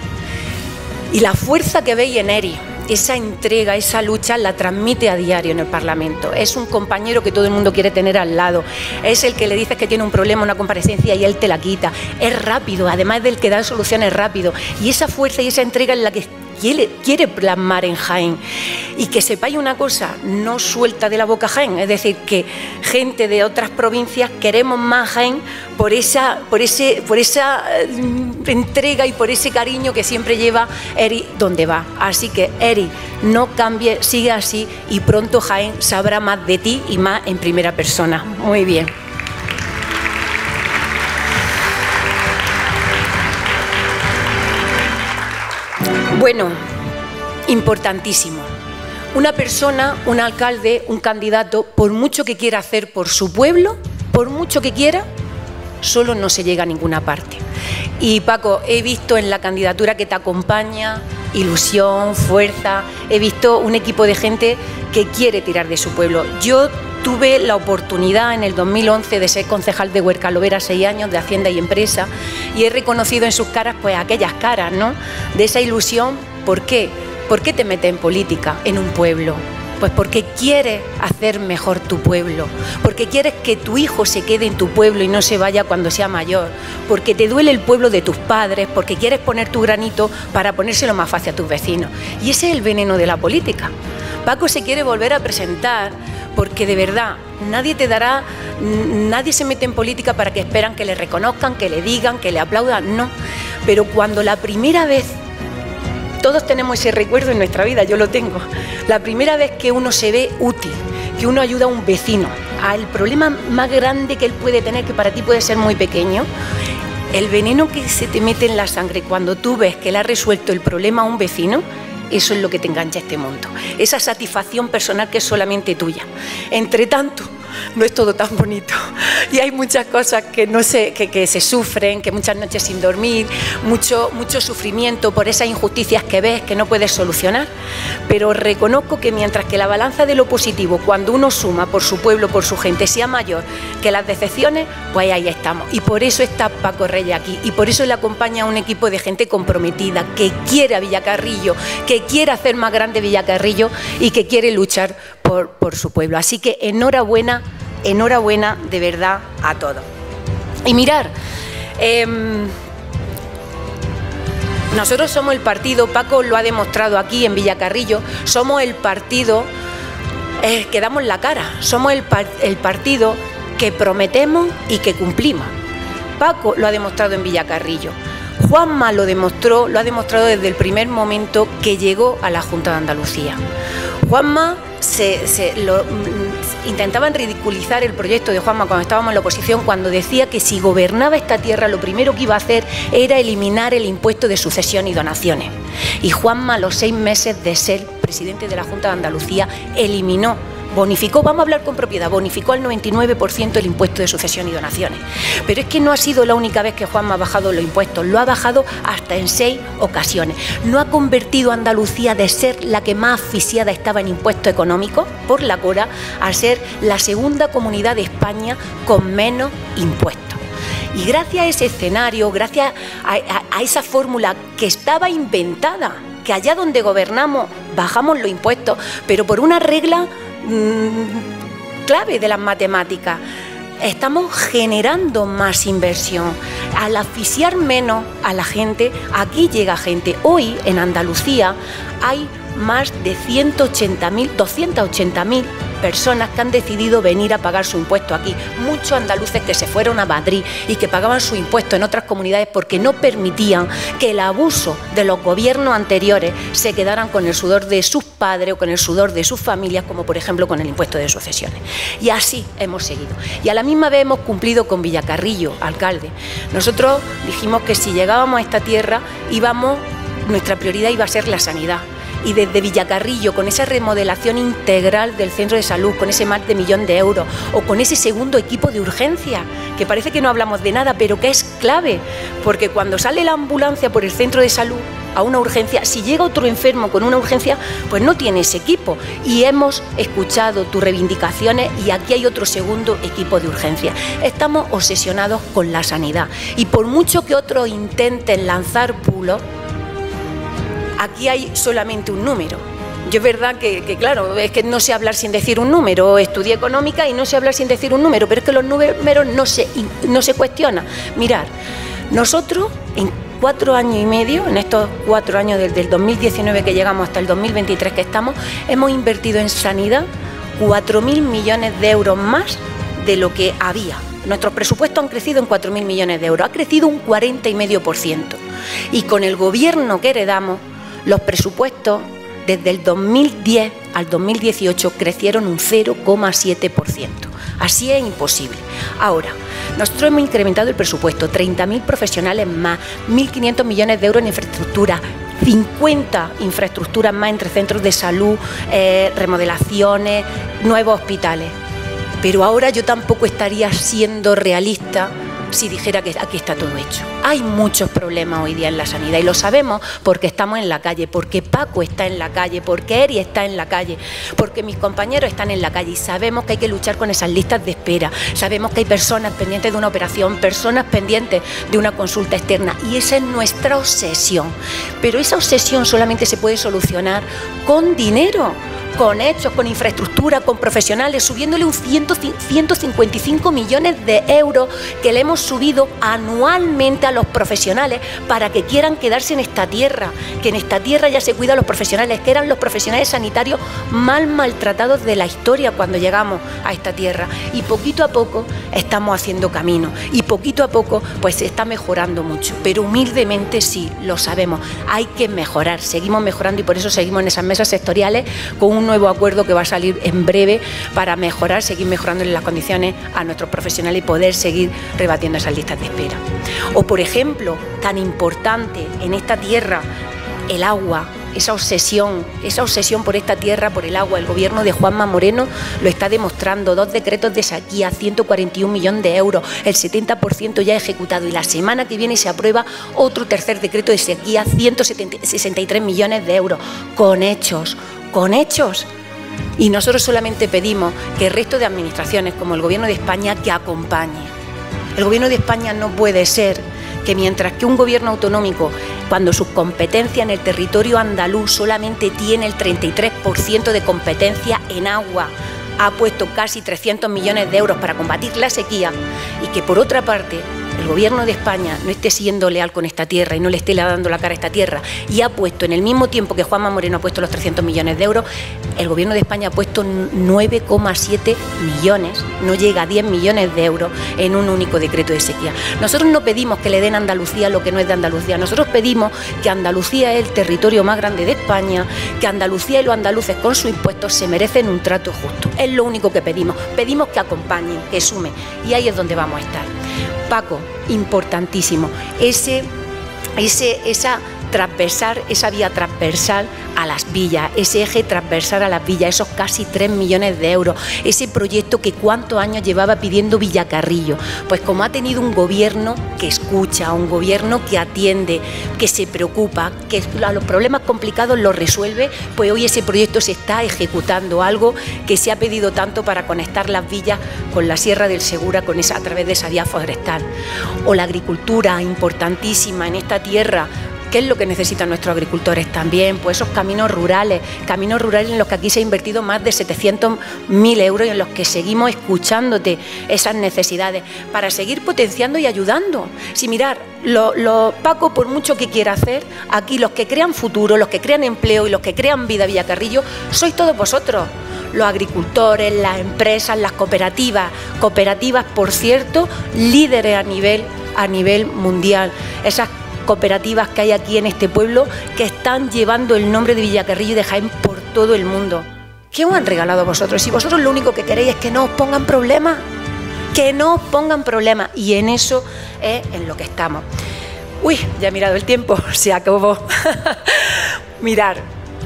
Y la fuerza que veis en Eric, esa entrega, esa lucha, la transmite a diario en el Parlamento. Es un compañero que todo el mundo quiere tener al lado. Es el que le dices que tiene un problema, una comparecencia, y él te la quita. Es rápido, además del que da soluciones rápido. Y esa fuerza y esa entrega es la que quiere, quiere plasmar en Jaén. Y que sepáis una cosa, no suelta de la boca Jaén. Es decir, que gente de otras provincias queremos más Jaén por esa, por ese, por esa entrega y por ese cariño que siempre lleva Eric donde va. Así que Eric, no cambie, sigue así y pronto Jaén sabrá más de ti y más en primera persona. Muy bien. Bueno, importantísimo. Una persona, un alcalde, un candidato, por mucho que quiera hacer por su pueblo, por mucho que quiera, solo no se llega a ninguna parte. Y Paco, he visto en la candidatura que te acompaña ilusión, fuerza, he visto un equipo de gente que quiere tirar de su pueblo. Yo tuve la oportunidad en el dos mil once de ser concejal de Huercalovera, seis años, de Hacienda y Empresa, y he reconocido en sus caras pues aquellas caras, ¿no?, de esa ilusión. ¿Por qué? ¿Por qué te metes en política en un pueblo? Pues porque quieres hacer mejor tu pueblo, porque quieres que tu hijo se quede en tu pueblo y no se vaya cuando sea mayor, porque te duele el pueblo de tus padres, porque quieres poner tu granito para ponérselo más fácil a tus vecinos. Y ese es el veneno de la política. Paco se quiere volver a presentar porque de verdad nadie te dará, nadie se mete en política para que esperan que le reconozcan, que le digan, que le aplaudan, no. Pero cuando la primera vez, todos tenemos ese recuerdo en nuestra vida, yo lo tengo. La primera vez que uno se ve útil, que uno ayuda a un vecino, al problema más grande que él puede tener, que para ti puede ser muy pequeño, el veneno que se te mete en la sangre cuando tú ves que le ha resuelto el problema a un vecino, eso es lo que te engancha a este mundo. Esa satisfacción personal que es solamente tuya. Entre tanto, no es todo tan bonito y hay muchas cosas que, no se, que, que se sufren, que muchas noches sin dormir, mucho, mucho sufrimiento por esas injusticias que ves que no puedes solucionar, pero reconozco que mientras que la balanza de lo positivo, cuando uno suma por su pueblo, por su gente, sea mayor que las decepciones, pues ahí estamos. Y por eso está Paco Reyes aquí y por eso le acompaña a un equipo de gente comprometida, que quiere a Villacarrillo, que quiere hacer más grande Villacarrillo y que quiere luchar por, por su pueblo. Así que enhorabuena, enhorabuena de verdad a todos. Y mirar, eh, nosotros somos el partido, Paco lo ha demostrado aquí en Villacarrillo, somos el partido eh, que damos la cara, somos el, par, el partido que prometemos y que cumplimos. Paco lo ha demostrado en Villacarrillo. Juanma lo demostró, lo ha demostrado desde el primer momento que llegó a la Junta de Andalucía. Juanma se, se lo, intentaban ridiculizar el proyecto de Juanma cuando estábamos en la oposición, cuando decía que si gobernaba esta tierra lo primero que iba a hacer era eliminar el impuesto de sucesión y donaciones. Y Juanma, a los seis meses de ser presidente de la Junta de Andalucía, eliminó, bonificó, vamos a hablar con propiedad, bonificó al noventa y nueve por ciento el impuesto de sucesión y donaciones. Pero es que no ha sido la única vez que Juanma ha bajado los impuestos, lo ha bajado hasta en seis ocasiones. No ha convertido a Andalucía de ser la que más asfixiada estaba en impuestos económicos por la cora a ser la segunda comunidad de España con menos impuestos. Y gracias a ese escenario, gracias a, a, a esa fórmula que estaba inventada, que allá donde gobernamos bajamos los impuestos, pero por una regla clave de las matemáticas, estamos generando más inversión. Al asfixiar menos a la gente, aquí llega gente. Hoy en Andalucía hay más de ciento ochenta mil, doscientas ochenta mil personas que han decidido venir a pagar su impuesto aquí. Muchos andaluces que se fueron a Madrid y que pagaban su impuesto en otras comunidades porque no permitían que el abuso de los gobiernos anteriores se quedaran con el sudor de sus padres o con el sudor de sus familias, como por ejemplo con el impuesto de sucesiones. Y así hemos seguido. Y a la misma vez hemos cumplido con Villacarrillo, alcalde. Nosotros dijimos que si llegábamos a esta tierra, íbamos, nuestra prioridad iba a ser la sanidad. Y desde Villacarrillo, con esa remodelación integral del centro de salud, con ese más de millón de euros, o con ese segundo equipo de urgencia, que parece que no hablamos de nada, pero que es clave, porque cuando sale la ambulancia por el centro de salud a una urgencia, si llega otro enfermo con una urgencia, pues no tiene ese equipo. Y hemos escuchado tus reivindicaciones y aquí hay otro segundo equipo de urgencia. Estamos obsesionados con la sanidad y por mucho que otros intenten lanzar bulos, aquí hay solamente un número. Yo es verdad que, que, claro, es que no sé hablar sin decir un número. Estudié económica y no sé hablar sin decir un número, pero es que los números no se, no se cuestionan. Mirad, nosotros en cuatro años y medio, en estos cuatro años desde el dos mil diecinueve que llegamos hasta el dos mil veintitrés que estamos, hemos invertido en sanidad cuatro mil millones de euros más de lo que había. Nuestros presupuestos han crecido en cuatro mil millones de euros, ha crecido un cuarenta coma cinco por ciento. Y con el gobierno que heredamos, los presupuestos desde el dos mil diez al dos mil dieciocho crecieron un cero coma siete por ciento. Así es imposible. Ahora, nosotros hemos incrementado el presupuesto, treinta mil profesionales más, mil quinientos millones de euros en infraestructura, cincuenta infraestructuras más entre centros de salud, eh, remodelaciones, nuevos hospitales. Pero ahora yo tampoco estaría siendo realista si dijera que aquí está todo hecho. Hay muchos problemas hoy día en la sanidad y lo sabemos porque estamos en la calle, porque Paco está en la calle, porque Eri está en la calle, porque mis compañeros están en la calle y sabemos que hay que luchar con esas listas de espera, sabemos que hay personas pendientes de una operación, personas pendientes de una consulta externa y esa es nuestra obsesión. Pero esa obsesión solamente se puede solucionar con dinero, con hechos, con infraestructura, con profesionales, subiéndole un ciento cincuenta y cinco millones de euros que le hemos subido anualmente a los profesionales para que quieran quedarse en esta tierra, que en esta tierra ya se cuidan los profesionales, que eran los profesionales sanitarios más maltratados de la historia cuando llegamos a esta tierra. Y poquito a poco estamos haciendo camino y poquito a poco pues se está mejorando mucho, pero humildemente sí, lo sabemos, hay que mejorar, seguimos mejorando y por eso seguimos en esas mesas sectoriales con un nuevo acuerdo que va a salir en breve para mejorar, seguir mejorando las condiciones a nuestros profesionales y poder seguir rebatiendo esas listas de espera. O, por ejemplo, tan importante en esta tierra, el agua. Esa obsesión, esa obsesión por esta tierra, por el agua. El gobierno de Juanma Moreno lo está demostrando. Dos decretos de sequía, ciento cuarenta y un millones de euros, el setenta por ciento ya ejecutado. Y la semana que viene se aprueba otro tercer decreto de sequía, ciento sesenta y tres millones de euros. Con hechos, con hechos. Y nosotros solamente pedimos que el resto de administraciones, como el Gobierno de España, que acompañe. El Gobierno de España no puede ser que mientras que un gobierno autonómico, cuando sus competencias en el territorio andaluz solamente tiene el treinta y tres por ciento de competencia en agua, ha puesto casi trescientos millones de euros para combatir la sequía, y que por otra parte el gobierno de España no esté siendo leal con esta tierra y no le esté dando la cara a esta tierra, y ha puesto en el mismo tiempo que Juanma Moreno ha puesto los trescientos millones de euros, el gobierno de España ha puesto nueve coma siete millones, no llega a diez millones de euros en un único decreto de sequía. Nosotros no pedimos que le den a Andalucía lo que no es de Andalucía, nosotros pedimos que Andalucía es el territorio más grande de España, que Andalucía y los andaluces con sus impuestos se merecen un trato justo. Es lo único que pedimos, pedimos que acompañen, que sumen, y ahí es donde vamos a estar. Paco, importantísimo, ese, ese, esa transversal, esa vía transversal a las villas, ese eje transversal a las villas, esos casi tres millones de euros, ese proyecto que cuántos años llevaba pidiendo Villacarrillo. Pues como ha tenido un gobierno que escucha, un gobierno que atiende, que se preocupa, que a los problemas complicados los resuelve, pues hoy ese proyecto se está ejecutando, algo que se ha pedido tanto para conectar las villas con la Sierra del Segura, con esa, a través de esa vía forestal. O la agricultura, importantísima en esta tierra. ¿Qué es lo que necesitan nuestros agricultores también? Pues esos caminos rurales, caminos rurales en los que aquí se ha invertido más de setecientos mil euros y en los que seguimos escuchándote esas necesidades para seguir potenciando y ayudando. Si mirar, lo, lo, Paco, por mucho que quiera hacer, aquí los que crean futuro, los que crean empleo y los que crean vida Villacarrillo, sois todos vosotros. Los agricultores, las empresas, las cooperativas, cooperativas, por cierto, líderes a nivel, a nivel mundial. Esas cooperativas que hay aquí en este pueblo que están llevando el nombre de Villacarrillo y de Jaén por todo el mundo. ¿Qué os han regalado a vosotros? Si vosotros lo único que queréis es que no os pongan problemas, que no os pongan problemas, y en eso es en lo que estamos. Uy, ya he mirado el tiempo, se acabó. Mirar,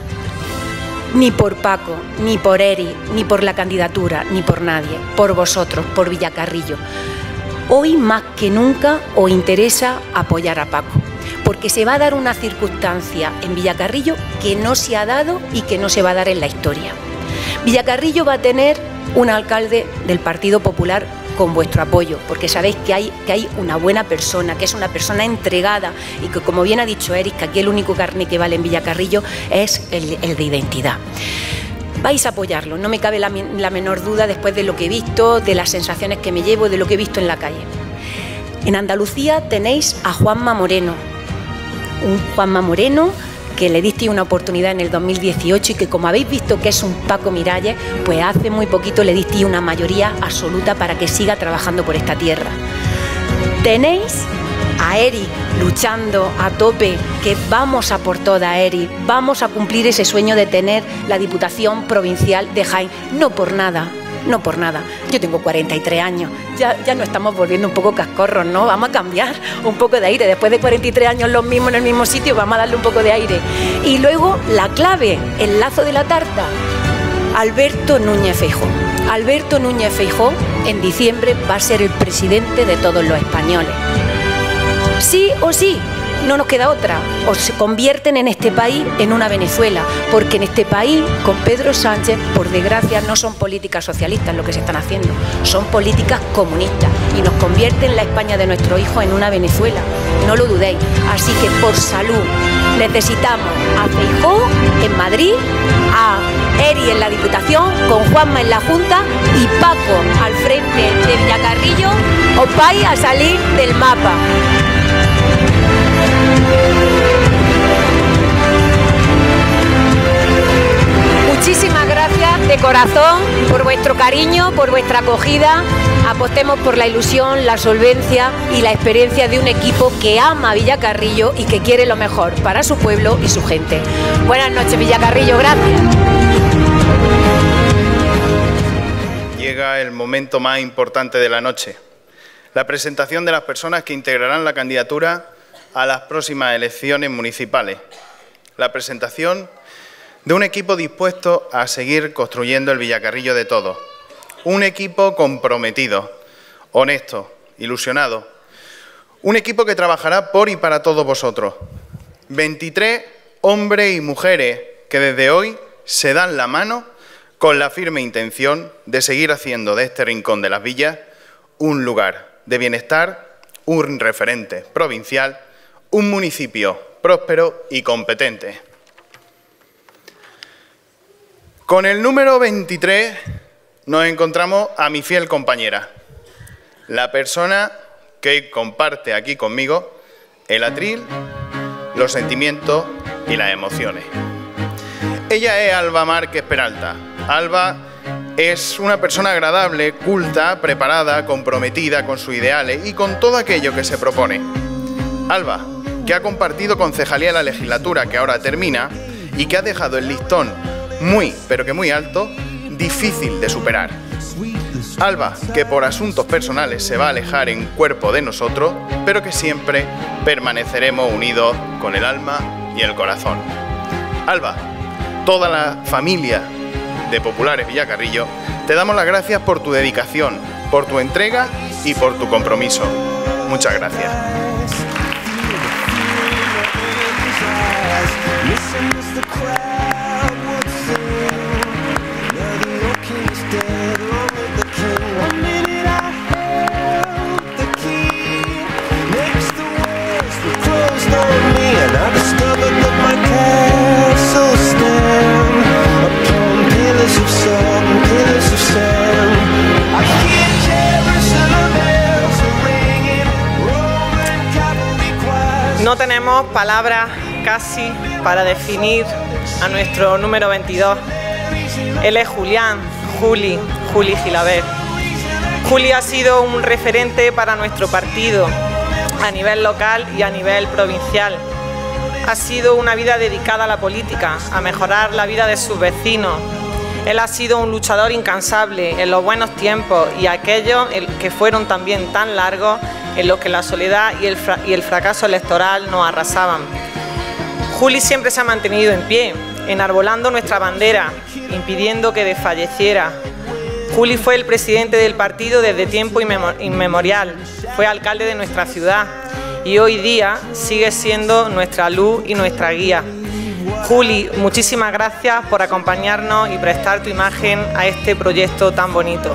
ni por Paco, ni por Eri, ni por la candidatura, ni por nadie, por vosotros, por Villacarrillo. Hoy más que nunca os interesa apoyar a Paco, porque se va a dar una circunstancia en Villacarrillo que no se ha dado y que no se va a dar en la historia. Villacarrillo va a tener un alcalde del Partido Popular con vuestro apoyo, porque sabéis que hay, que hay una buena persona, que es una persona entregada y que, como bien ha dicho Eric, que aquí el único carné que vale en Villacarrillo es el, el de identidad. Vais a apoyarlo, no me cabe la, la menor duda después de lo que he visto, de las sensaciones que me llevo, de lo que he visto en la calle. En Andalucía tenéis a Juanma Moreno, un Juanma Moreno que le diste una oportunidad en el dos mil dieciocho y que, como habéis visto que es un Paco Miralles, pues hace muy poquito le diste una mayoría absoluta para que siga trabajando por esta tierra. Tenéis a Eric luchando a tope, que vamos a por toda, Eric, vamos a cumplir ese sueño de tener la Diputación Provincial de Jaén, no por nada, no por nada. Yo tengo cuarenta y tres años, ya, ya nos estamos volviendo un poco cascorros, ¿no? Vamos a cambiar un poco de aire, después de cuarenta y tres años los mismos en el mismo sitio, vamos a darle un poco de aire. Y luego la clave, el lazo de la tarta, Alberto Núñez Feijóo. Alberto Núñez Feijóo en diciembre va a ser el presidente de todos los españoles. Sí o sí, no nos queda otra, o se convierten en este país en una Venezuela, porque en este país, con Pedro Sánchez, por desgracia, no son políticas socialistas lo que se están haciendo, son políticas comunistas, y nos convierten la España de nuestros hijos en una Venezuela, no lo dudéis. Así que por salud necesitamos a Feijóo en Madrid, a Eri en la Diputación, con Juanma en la Junta y Paco al frente de Villacarrillo. Os vais a salir del mapa. Muchísimas gracias de corazón por vuestro cariño, por vuestra acogida. Apostemos por la ilusión, la solvencia y la experiencia de un equipo que ama a Villacarrillo y que quiere lo mejor para su pueblo y su gente. Buenas noches, Villacarrillo, gracias. Llega el momento más importante de la noche, la presentación de las personas que integrarán la candidatura a las próximas elecciones municipales. La presentación de un equipo dispuesto a seguir construyendo el Villacarrillo de todos. Un equipo comprometido, honesto, ilusionado. Un equipo que trabajará por y para todos vosotros. veintitrés hombres y mujeres que desde hoy se dan la mano con la firme intención de seguir haciendo de este rincón de las villas un lugar de bienestar, un referente provincial, un municipio próspero y competente. Con el número veintitrés nos encontramos a mi fiel compañera, la persona que comparte aquí conmigo el atril, los sentimientos y las emociones. Ella es Alba Márquez Peralta. Alba es una persona agradable, culta, preparada, comprometida con sus ideales y con todo aquello que se propone. Alba, que ha compartido concejalía en la legislatura que ahora termina y que ha dejado el listón muy, pero que muy alto, difícil de superar. Alba, que por asuntos personales se va a alejar en cuerpo de nosotros, pero que siempre permaneceremos unidos con el alma y el corazón. Alba, toda la familia de Populares Villacarrillo, te damos las gracias por tu dedicación, por tu entrega y por tu compromiso. Muchas gracias. No tenemos palabras casi para definir a nuestro número veintidós. Él es Julián, Juli, Juli Gilabert. Juli ha sido un referente para nuestro partido a nivel local y a nivel provincial. Ha sido una vida dedicada a la política, a mejorar la vida de sus vecinos. Él ha sido un luchador incansable en los buenos tiempos y aquellos que fueron también tan largos en los que la soledad y el, fra y el fracaso electoral nos arrasaban. Juli siempre se ha mantenido en pie, enarbolando nuestra bandera, impidiendo que desfalleciera. Juli fue el presidente del partido desde tiempo inmemorial, fue alcalde de nuestra ciudad y hoy día sigue siendo nuestra luz y nuestra guía. Juli, muchísimas gracias por acompañarnos y prestar tu imagen a este proyecto tan bonito.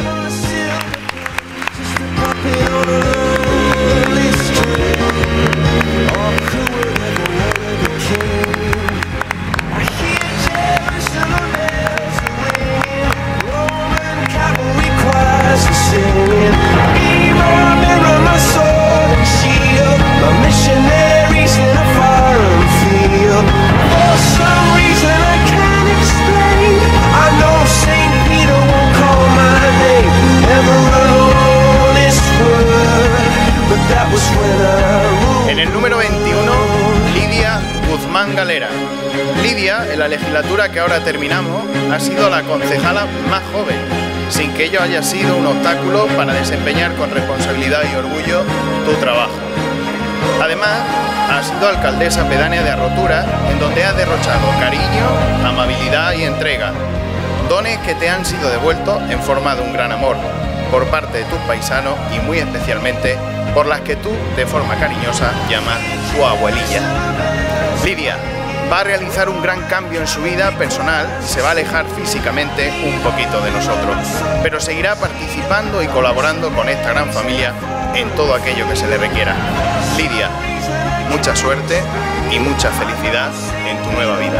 En el número veintiuno, Lidia Guzmán Galera. Lidia, en la legislatura que ahora terminamos, ha sido la concejala más joven, sin que ello haya sido un obstáculo para desempeñar con responsabilidad y orgullo tu trabajo. Además, ha sido alcaldesa pedánea de Arrotura, en donde has derrochado cariño, amabilidad y entrega, dones que te han sido devueltos en forma de un gran amor por parte de tus paisanos y muy especialmente por las que tú, de forma cariñosa, llamas su abuelilla. Lidia va a realizar un gran cambio en su vida personal y se va a alejar físicamente un poquito de nosotros, pero seguirá participando y colaborando con esta gran familia en todo aquello que se le requiera. Lidia, mucha suerte y mucha felicidad en tu nueva vida.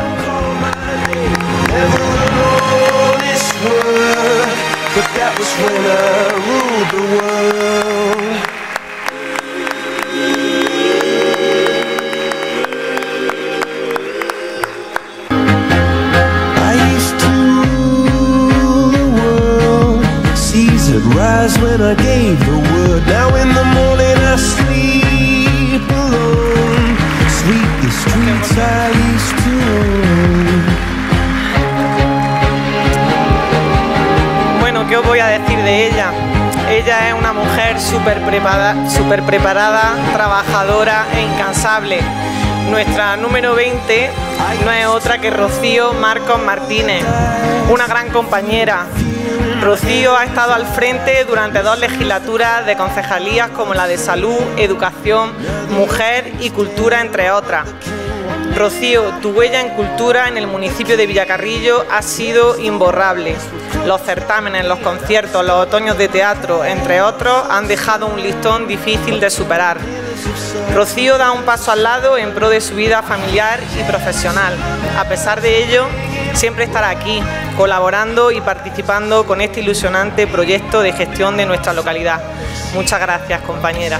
But that was when I ruled the world. I used to rule the world. Seas would rise when I gave the word. Now in the morning I sleep alone. Sweep the streets I used to own. Bueno, ¿qué os voy a decir de ella? Ella es una mujer súper preparada, súper preparada, trabajadora e incansable. Nuestra número veinte no es otra que Rocío Marcos Martínez, una gran compañera. Rocío ha estado al frente durante dos legislaturas de concejalías como la de Salud, Educación, Mujer y Cultura, entre otras. Rocío, tu huella en cultura en el municipio de Villacarrillo ha sido imborrable. Los certámenes, los conciertos, los otoños de teatro, entre otros, han dejado un listón difícil de superar. Rocío da un paso al lado en pro de su vida familiar y profesional. A pesar de ello, siempre estará aquí, colaborando y participando con este ilusionante proyecto de gestión de nuestra localidad. Muchas gracias, compañera.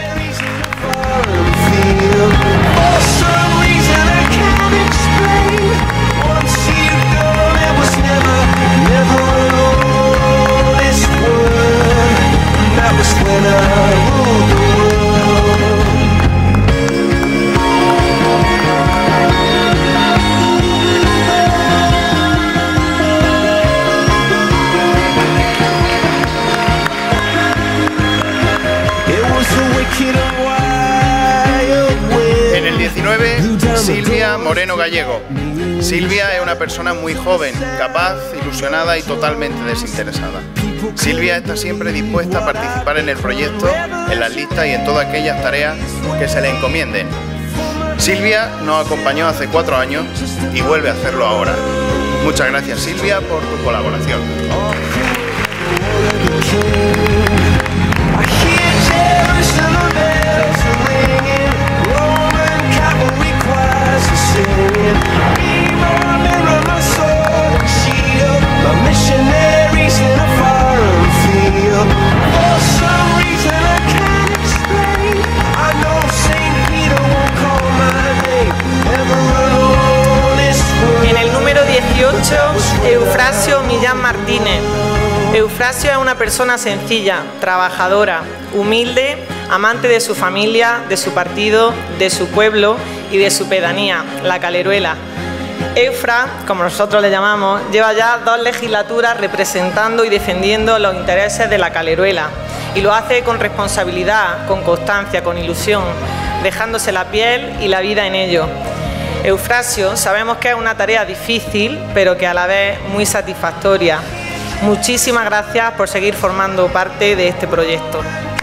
En el diecinueve, Silvia Moreno Gallego. Silvia es una persona muy joven, capaz, ilusionada y totalmente desinteresada. Silvia está siempre dispuesta a participar en el proyecto, en las listas y en todas aquellas tareas que se le encomienden. Silvia nos acompañó hace cuatro años y vuelve a hacerlo ahora. Muchas gracias, Silvia, por tu colaboración. En el número dieciocho, Eufrasio Millán Martínez. Eufrasio es una persona sencilla, trabajadora, humilde, amante de su familia, de su partido, de su pueblo y de su pedanía, La Caleruela. Eufra, como nosotros le llamamos, lleva ya dos legislaturas representando y defendiendo los intereses de La Caleruela y lo hace con responsabilidad, con constancia, con ilusión, dejándose la piel y la vida en ello. Eufrasio, sabemos que es una tarea difícil, pero que a la vez muy satisfactoria. Muchísimas gracias por seguir formando parte de este proyecto.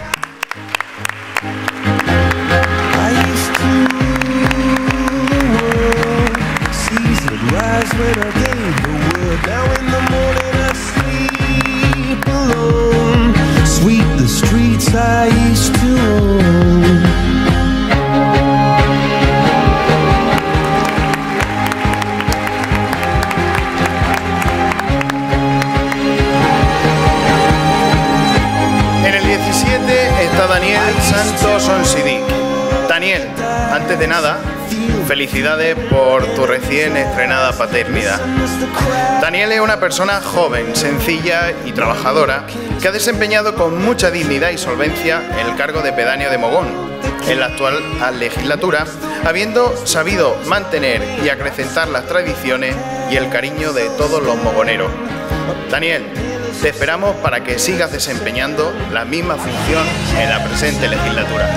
Está Daniel Santos Onsidic. Daniel, antes de nada, felicidades por tu recién estrenada paternidad. Daniel es una persona joven, sencilla y trabajadora que ha desempeñado con mucha dignidad y solvencia el cargo de pedáneo de Mogón en la actual legislatura, habiendo sabido mantener y acrecentar las tradiciones y el cariño de todos los mogoneros. Daniel, te esperamos para que sigas desempeñando la misma función en la presente legislatura.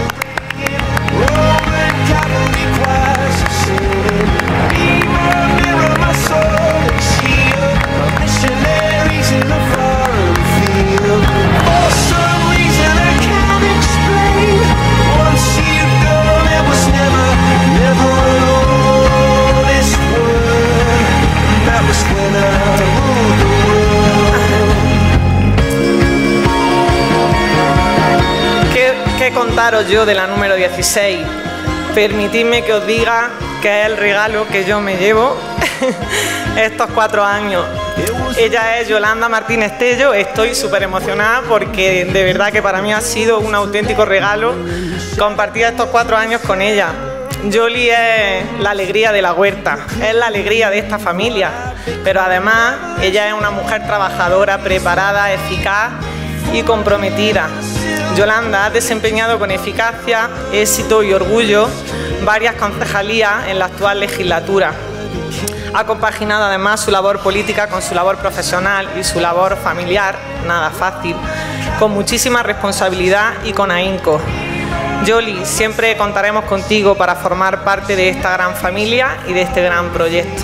¿Qué contaros yo de la número dieciséis? Permitidme que os diga que es el regalo que yo me llevo estos cuatro años. Ella es Yolanda Martínez Tello. Estoy súper emocionada porque de verdad que para mí ha sido un auténtico regalo compartir estos cuatro años con ella. Yoli es la alegría de la huerta, es la alegría de esta familia, pero además ella es una mujer trabajadora, preparada, eficaz y comprometida. Yolanda ha desempeñado con eficacia, éxito y orgullo varias concejalías en la actual legislatura. Ha compaginado además su labor política con su labor profesional y su labor familiar, nada fácil, con muchísima responsabilidad y con ahínco. Yoli, siempre contaremos contigo para formar parte de esta gran familia y de este gran proyecto.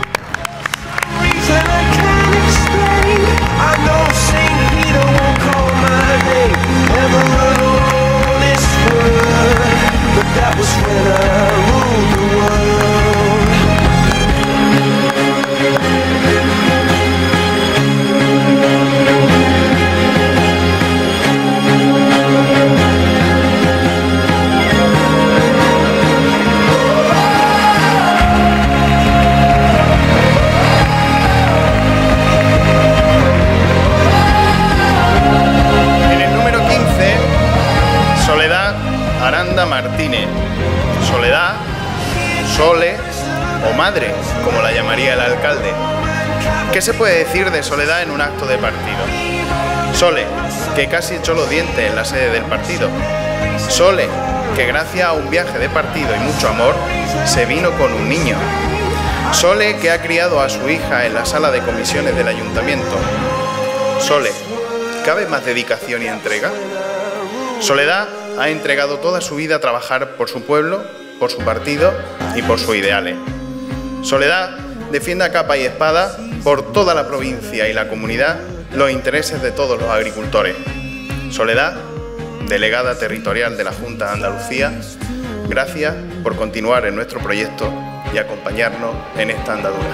Aranda Martínez, Soledad, Sole o Madre, como la llamaría el alcalde. ¿Qué se puede decir de Soledad en un acto de partido? Sole, que casi echó los dientes en la sede del partido. Sole, que gracias a un viaje de partido y mucho amor, se vino con un niño. Sole, que ha criado a su hija en la sala de comisiones del ayuntamiento. Sole, ¿cabe más dedicación y entrega? Soledad ha entregado toda su vida a trabajar por su pueblo, por su partido y por sus ideales. Soledad defiende a capa y espada por toda la provincia y la comunidad los intereses de todos los agricultores. Soledad, delegada territorial de la Junta de Andalucía, gracias por continuar en nuestro proyecto y acompañarnos en esta andadura.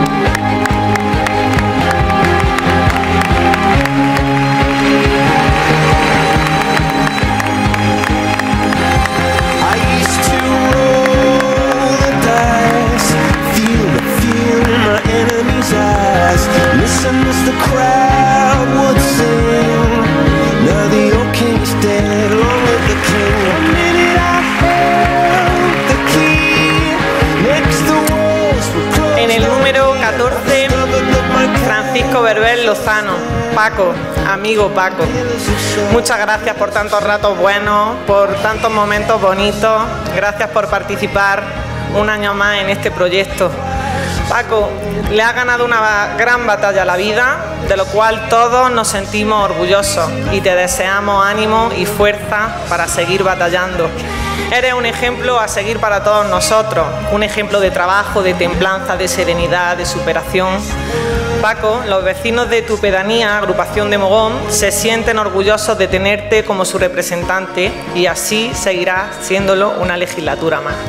En el número catorce, Francisco Berbel Lozano. Paco, amigo Paco, muchas gracias por tantos ratos buenos, por tantos momentos bonitos, gracias por participar un año más en este proyecto. Paco, le ha ganado una gran batalla a la vida, de lo cual todos nos sentimos orgullosos y te deseamos ánimo y fuerza para seguir batallando. Eres un ejemplo a seguir para todos nosotros, un ejemplo de trabajo, de templanza, de serenidad, de superación. Paco, los vecinos de tu pedanía, agrupación de Mogón, se sienten orgullosos de tenerte como su representante y así seguirá siéndolo una legislatura más.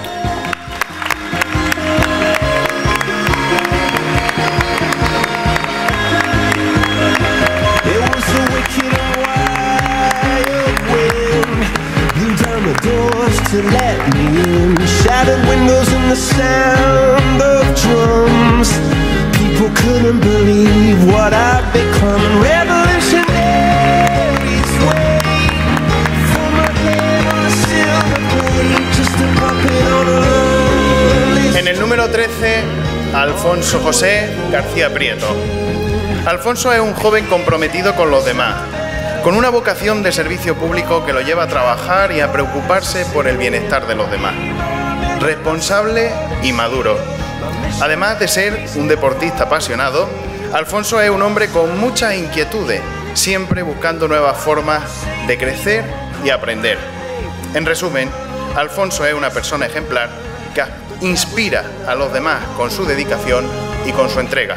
To let me in, shattered windows and the sound of drums. People couldn't believe what I've become. Revolutionaries wait for my head on a silver plate, just a puppet on a lonely. En el número trece, Alfonso José García Prieto. Alfonso es un joven comprometido con los demás, con una vocación de servicio público que lo lleva a trabajar y a preocuparse por el bienestar de los demás. Responsable y maduro. Además de ser un deportista apasionado, Alfonso es un hombre con muchas inquietudes, siempre buscando nuevas formas de crecer y aprender. En resumen, Alfonso es una persona ejemplar que inspira a los demás con su dedicación y con su entrega.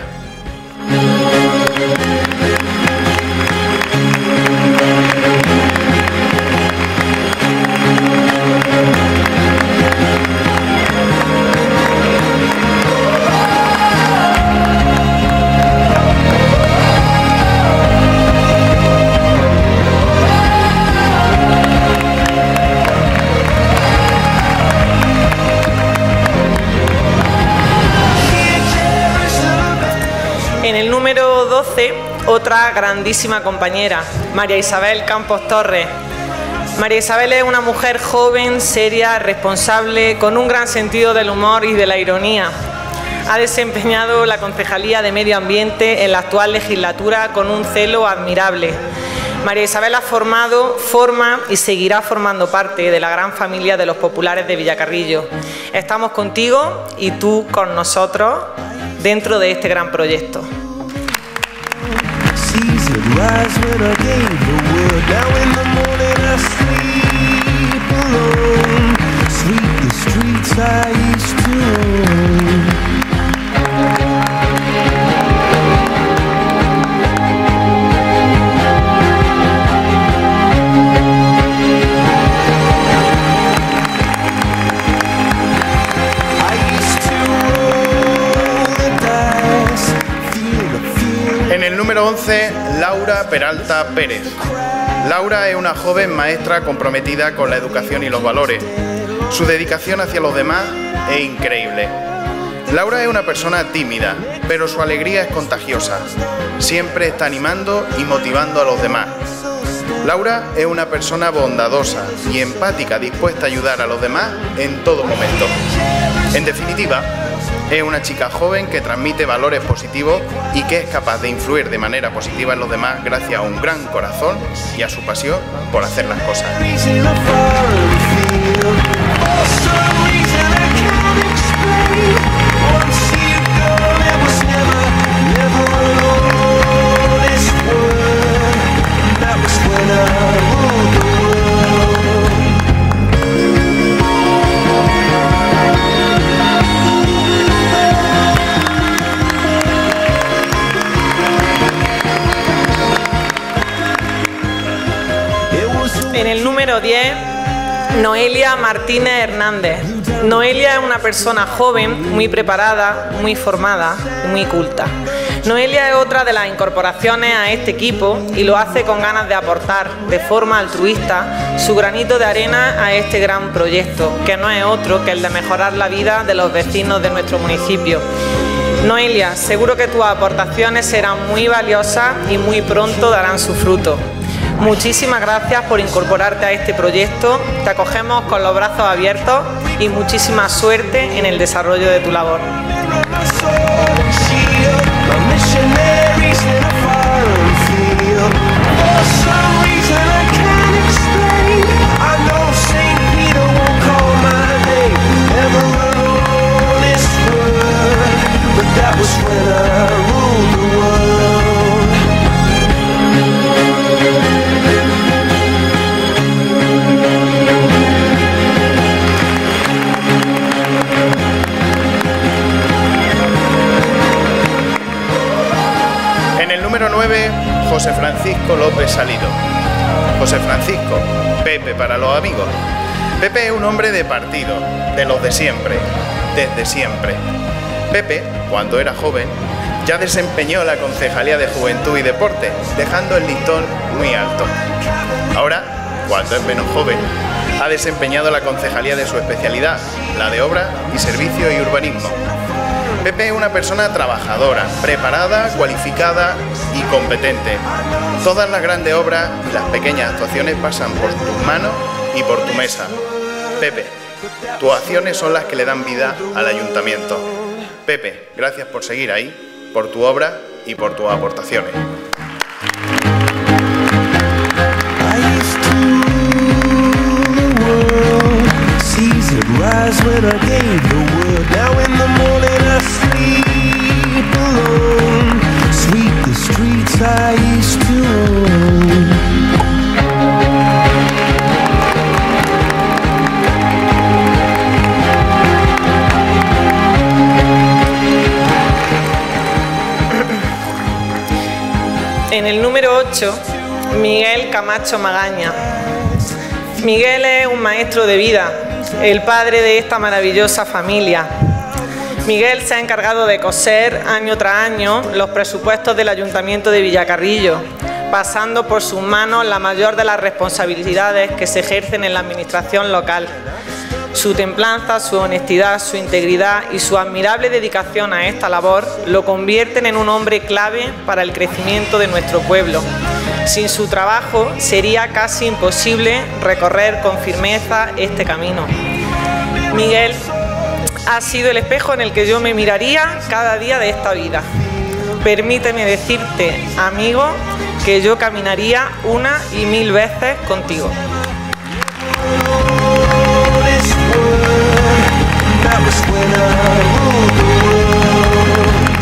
En el número doce, otra grandísima compañera, María Isabel Campos Torres. María Isabel es una mujer joven, seria, responsable, con un gran sentido del humor y de la ironía. Ha desempeñado la Concejalía de Medio Ambiente en la actual legislatura con un celo admirable. María Isabel ha formado, forma y seguirá formando parte de la gran familia de los populares de Villacarrillo. Estamos contigo y tú con nosotros dentro de este gran proyecto. En el número once, Laura Peralta Pérez. Laura es una joven maestra comprometida con la educación y los valores. Su dedicación hacia los demás es increíble. Laura es una persona tímida, pero su alegría es contagiosa. Siempre está animando y motivando a los demás. Laura es una persona bondadosa y empática, dispuesta a ayudar a los demás en todo momento. En definitiva, es una chica joven que transmite valores positivos y que es capaz de influir de manera positiva en los demás gracias a un gran corazón y a su pasión por hacer las cosas. En el número diez, Noelia Martínez Hernández. Noelia es una persona joven, muy preparada, muy formada y muy culta. Noelia es otra de las incorporaciones a este equipo y lo hace con ganas de aportar de forma altruista su granito de arena a este gran proyecto, que no es otro que el de mejorar la vida de los vecinos de nuestro municipio. Noelia, seguro que tus aportaciones serán muy valiosas y muy pronto darán su fruto. Muchísimas gracias por incorporarte a este proyecto, te acogemos con los brazos abiertos y muchísima suerte en el desarrollo de tu labor. Número nueve, José Francisco López Salido. José Francisco, Pepe para los amigos. Pepe es un hombre de partido, de los de siempre, desde siempre. Pepe, cuando era joven, ya desempeñó la Concejalía de Juventud y Deporte, dejando el listón muy alto. Ahora, cuando es menos joven, ha desempeñado la concejalía de su especialidad, la de Obras y Servicios y Urbanismo. Pepe es una persona trabajadora, preparada, cualificada y competente. Todas las grandes obras y las pequeñas actuaciones pasan por tus manos y por tu mesa. Pepe, tus acciones son las que le dan vida al ayuntamiento. Pepe, gracias por seguir ahí, por tu obra y por tus aportaciones. En el número ocho, Miguel Camacho Magaña. Miguel es un maestro de vida, el padre de esta maravillosa familia. Miguel se ha encargado de coser año tras año los presupuestos del Ayuntamiento de Villacarrillo, pasando por sus manos la mayor de las responsabilidades que se ejercen en la administración local. Su templanza, su honestidad, su integridad y su admirable dedicación a esta labor lo convierten en un hombre clave para el crecimiento de nuestro pueblo. Sin su trabajo sería casi imposible recorrer con firmeza este camino. Miguel ha sido el espejo en el que yo me miraría cada día de esta vida. Permíteme decirte, amigo, que yo caminaría una y mil veces contigo. That was when I ruled the world.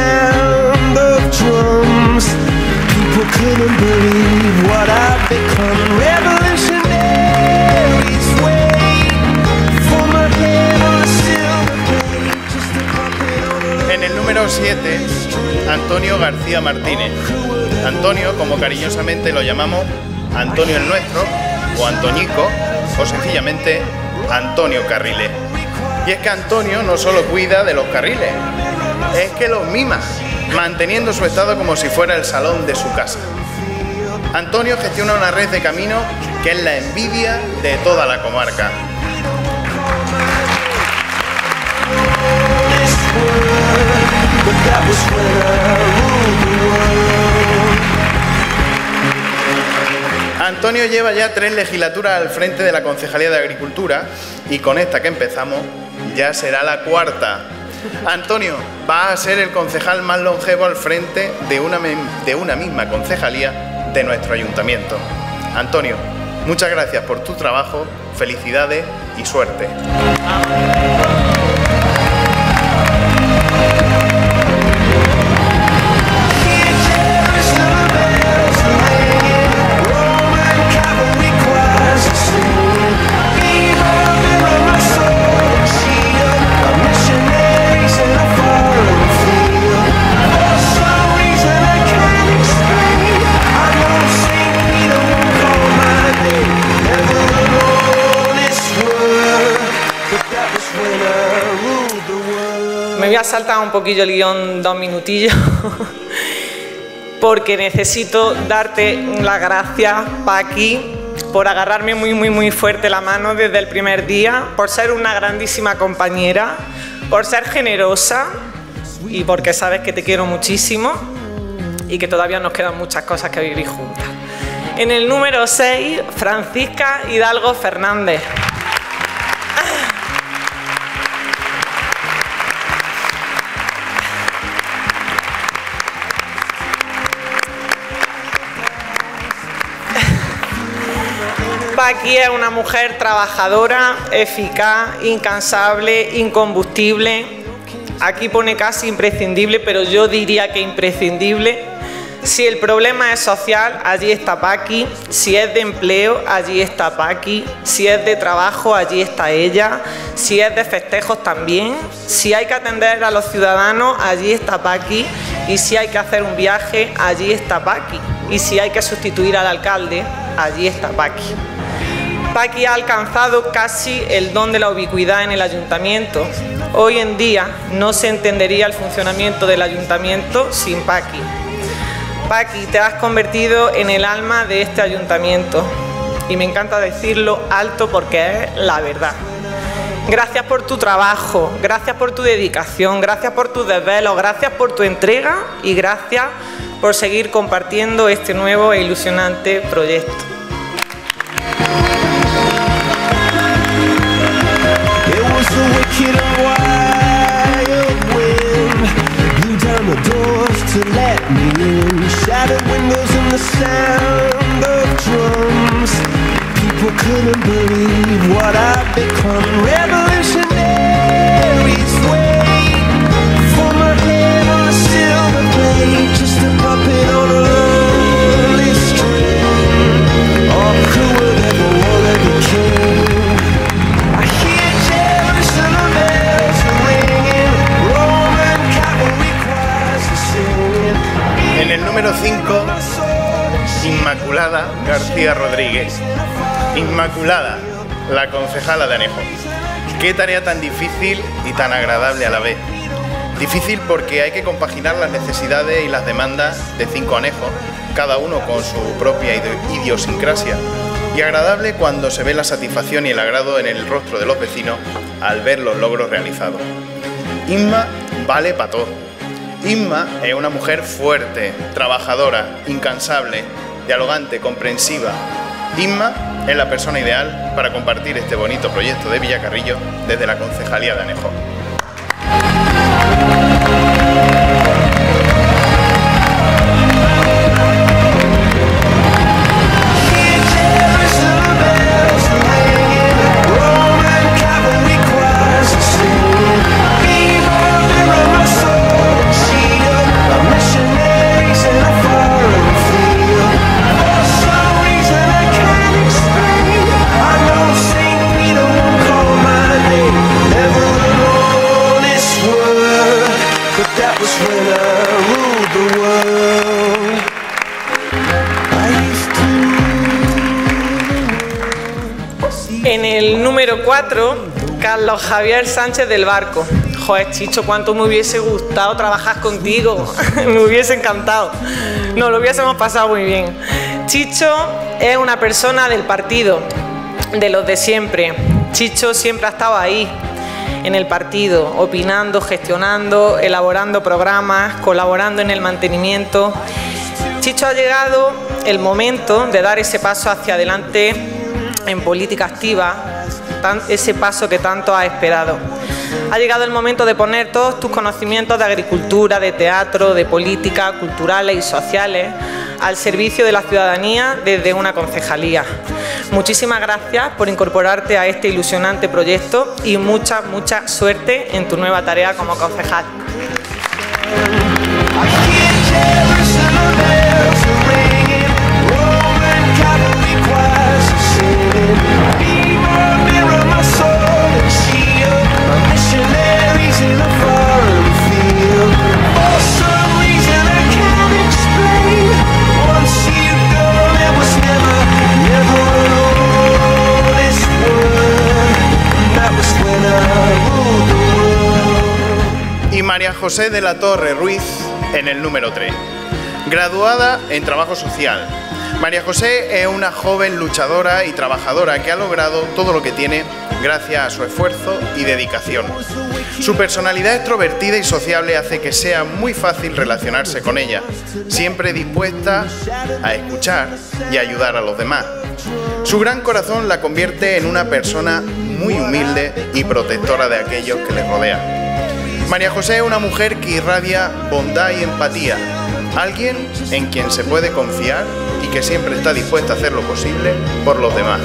sound of drums. People couldn't believe what I've become. Revolutionaries wait for my head on a silver plate, just a puppet on a... En el número siete, Antonio García Martínez. Antonio, como cariñosamente lo llamamos, Antonio el Nuestro, o Antoñico, o sencillamente Antonio Carriles. Y es que Antonio no solo cuida de los carriles, es que los mima, manteniendo su estado como si fuera el salón de su casa. Antonio gestiona una red de caminos que es la envidia de toda la comarca. Antonio lleva ya tres legislaturas al frente de la Concejalía de Agricultura y con esta que empezamos ya será la cuarta. Antonio va a ser el concejal más longevo al frente de una, de una misma concejalía de nuestro ayuntamiento. Antonio, muchas gracias por tu trabajo, felicidades y suerte. Me voy a saltar un poquillo el guión dos minutillos porque necesito darte las gracias, Paqui, por agarrarme muy, muy, muy fuerte la mano desde el primer día, por ser una grandísima compañera, por ser generosa y porque sabes que te quiero muchísimo y que todavía nos quedan muchas cosas que vivir juntas. En el número seis, Francisca Hidalgo Fernández. Paqui es una mujer trabajadora, eficaz, incansable, incombustible. Aquí pone casi imprescindible, pero yo diría que imprescindible. Si el problema es social, allí está Paqui. Si es de empleo, allí está Paqui. Si es de trabajo, allí está ella. Si es de festejos, también. Si hay que atender a los ciudadanos, allí está Paqui. Y si hay que hacer un viaje, allí está Paqui. Y si hay que sustituir al alcalde, allí está Paqui. Paqui ha alcanzado casi el don de la ubicuidad en el ayuntamiento. Hoy en día no se entendería el funcionamiento del ayuntamiento sin Paqui. Paqui, te has convertido en el alma de este ayuntamiento y me encanta decirlo alto porque es la verdad. Gracias por tu trabajo, gracias por tu dedicación, gracias por tus desvelos, gracias por tu entrega y gracias por seguir compartiendo este nuevo e ilusionante proyecto. The doors to let me in, shattered windows and the sound of drums. People couldn't believe what I've become. Revolutionaries wait for my head on a silver plate, just a puppet on a lonely string. Oh, who would ever want to be king? I hear Jerusalem bells ringing, Roman cavalry. En el número cinco, Inmaculada García Rodríguez. Inmaculada, la concejala de Anejo. Qué tarea tan difícil y tan agradable a la vez. Difícil porque hay que compaginar las necesidades y las demandas de cinco anejos, cada uno con su propia idiosincrasia. Y agradable cuando se ve la satisfacción y el agrado en el rostro de los vecinos al ver los logros realizados. Inma vale para todo. Inma es una mujer fuerte, trabajadora, incansable, dialogante, comprensiva. Inma es la persona ideal para compartir este bonito proyecto de Villacarrillo desde la Concejalía de Anejo. Número cuatro, Carlos Javier Sánchez del Barco. Joder, Chicho, cuánto me hubiese gustado trabajar contigo. Me hubiese encantado. Nos lo hubiésemos pasado muy bien. Chicho es una persona del partido, de los de siempre. Chicho siempre ha estado ahí, en el partido, opinando, gestionando, elaborando programas, colaborando en el mantenimiento. Chicho, ha llegado el momento de dar ese paso hacia adelante en política activa, ese paso que tanto has esperado. Ha llegado el momento de poner todos tus conocimientos de agricultura, de teatro, de política, culturales y sociales al servicio de la ciudadanía desde una concejalía. Muchísimas gracias por incorporarte a este ilusionante proyecto y mucha, mucha suerte en tu nueva tarea como concejal. Y María José de la Torre Ruiz en el número tres. Graduada en Trabajo Social. María José es una joven luchadora y trabajadora que ha logrado todo lo que tiene gracias a su esfuerzo y dedicación. Su personalidad extrovertida y sociable hace que sea muy fácil relacionarse con ella, siempre dispuesta a escuchar y ayudar a los demás. Su gran corazón la convierte en una persona muy humilde y protectora de aquellos que le rodean. María José es una mujer que irradia bondad y empatía, alguien en quien se puede confiar y que siempre está dispuesta a hacer lo posible por los demás.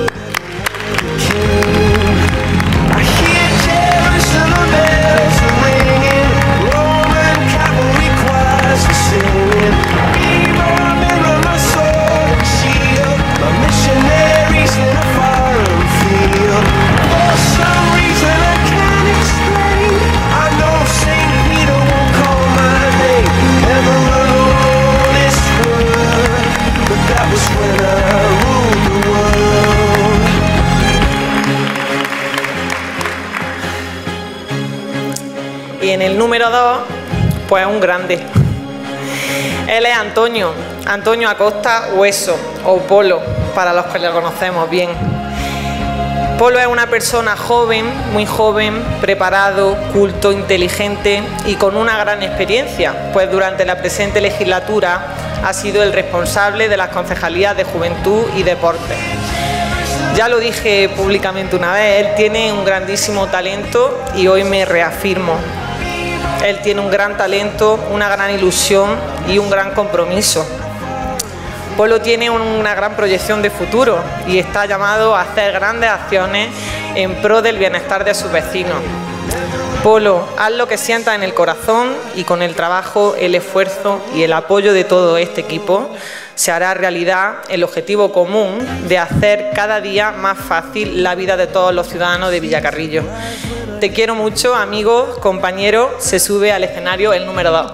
Y en el número dos, pues un grande. Él es Antonio, Antonio Acosta Hueso, o Polo, para los que le conocemos bien. Polo es una persona joven, muy joven, preparado, culto, inteligente y con una gran experiencia, pues durante la presente legislatura ha sido el responsable de las concejalías de Juventud y Deportes. Ya lo dije públicamente una vez, él tiene un grandísimo talento y hoy me reafirmo. Él tiene un gran talento, una gran ilusión y un gran compromiso. Polo tiene una gran proyección de futuro y está llamado a hacer grandes acciones en pro del bienestar de sus vecinos. Polo, haz lo que sientas en el corazón y con el trabajo, el esfuerzo y el apoyo de todo este equipo se hará realidad el objetivo común de hacer cada día más fácil la vida de todos los ciudadanos de Villacarrillo. Te quiero mucho, amigos, compañeros. Se sube al escenario el número dos.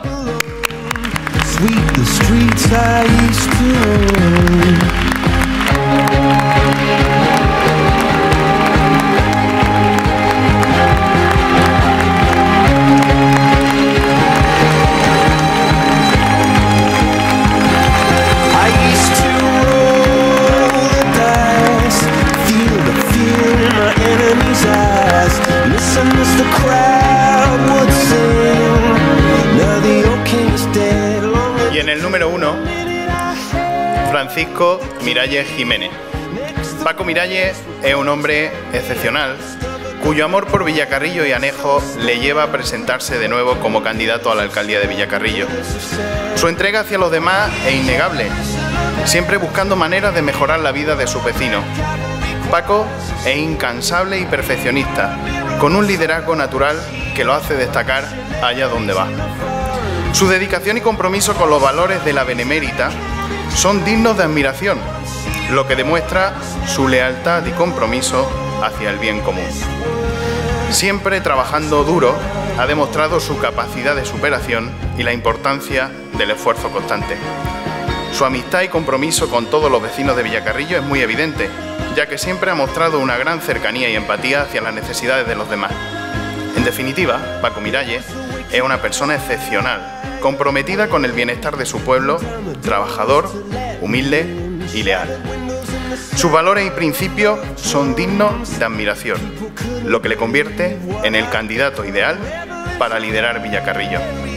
Y en el número uno, Francisco Miralles Jiménez. Paco Miralles es un hombre excepcional, cuyo amor por Villacarrillo y Anejo le lleva a presentarse de nuevo como candidato a la alcaldía de Villacarrillo. Su entrega hacia los demás es innegable, siempre buscando maneras de mejorar la vida de sus vecinos. Paco es incansable y perfeccionista, con un liderazgo natural que lo hace destacar allá donde va. Su dedicación y compromiso con los valores de la Benemérita son dignos de admiración, lo que demuestra su lealtad y compromiso hacia el bien común. Siempre trabajando duro, ha demostrado su capacidad de superación y la importancia del esfuerzo constante. Su amistad y compromiso con todos los vecinos de Villacarrillo es muy evidente, ya que siempre ha mostrado una gran cercanía y empatía hacia las necesidades de los demás. En definitiva, Paco Miralles es una persona excepcional, comprometida con el bienestar de su pueblo, trabajador, humilde y leal. Sus valores y principios son dignos de admiración, lo que le convierte en el candidato ideal para liderar Villacarrillo.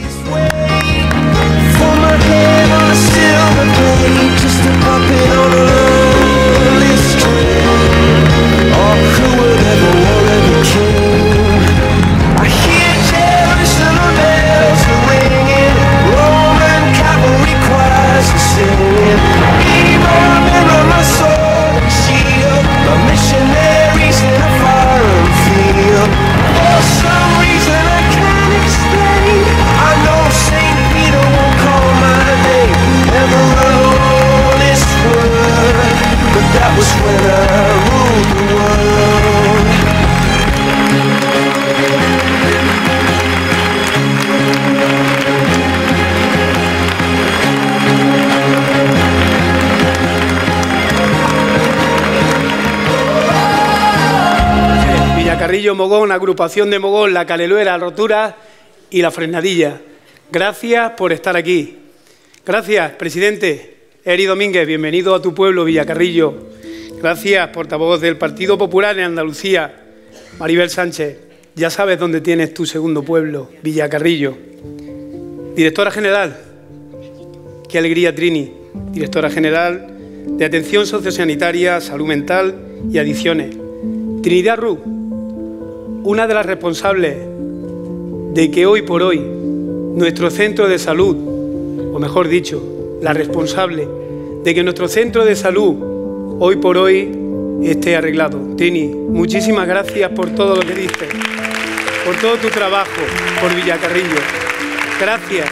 Villacarrillo Mogón, agrupación de Mogón, La Caleluera, Rotura y La Fresnadilla. Gracias por estar aquí. Gracias, presidente Eri Domínguez, bienvenido a tu pueblo, Villacarrillo. Gracias, portavoz del Partido Popular en Andalucía, Maribel Sánchez. Ya sabes dónde tienes tu segundo pueblo, Villacarrillo. Directora General, qué alegría, Trini. Directora General de Atención Sociosanitaria, Salud Mental y Adicciones. Trinidad Ru, una de las responsables de que hoy por hoy nuestro centro de salud, o mejor dicho, la responsable de que nuestro centro de salud hoy por hoy esté arreglado. Trini, muchísimas gracias por todo lo que diste, por todo tu trabajo por Villacarrillo. Gracias.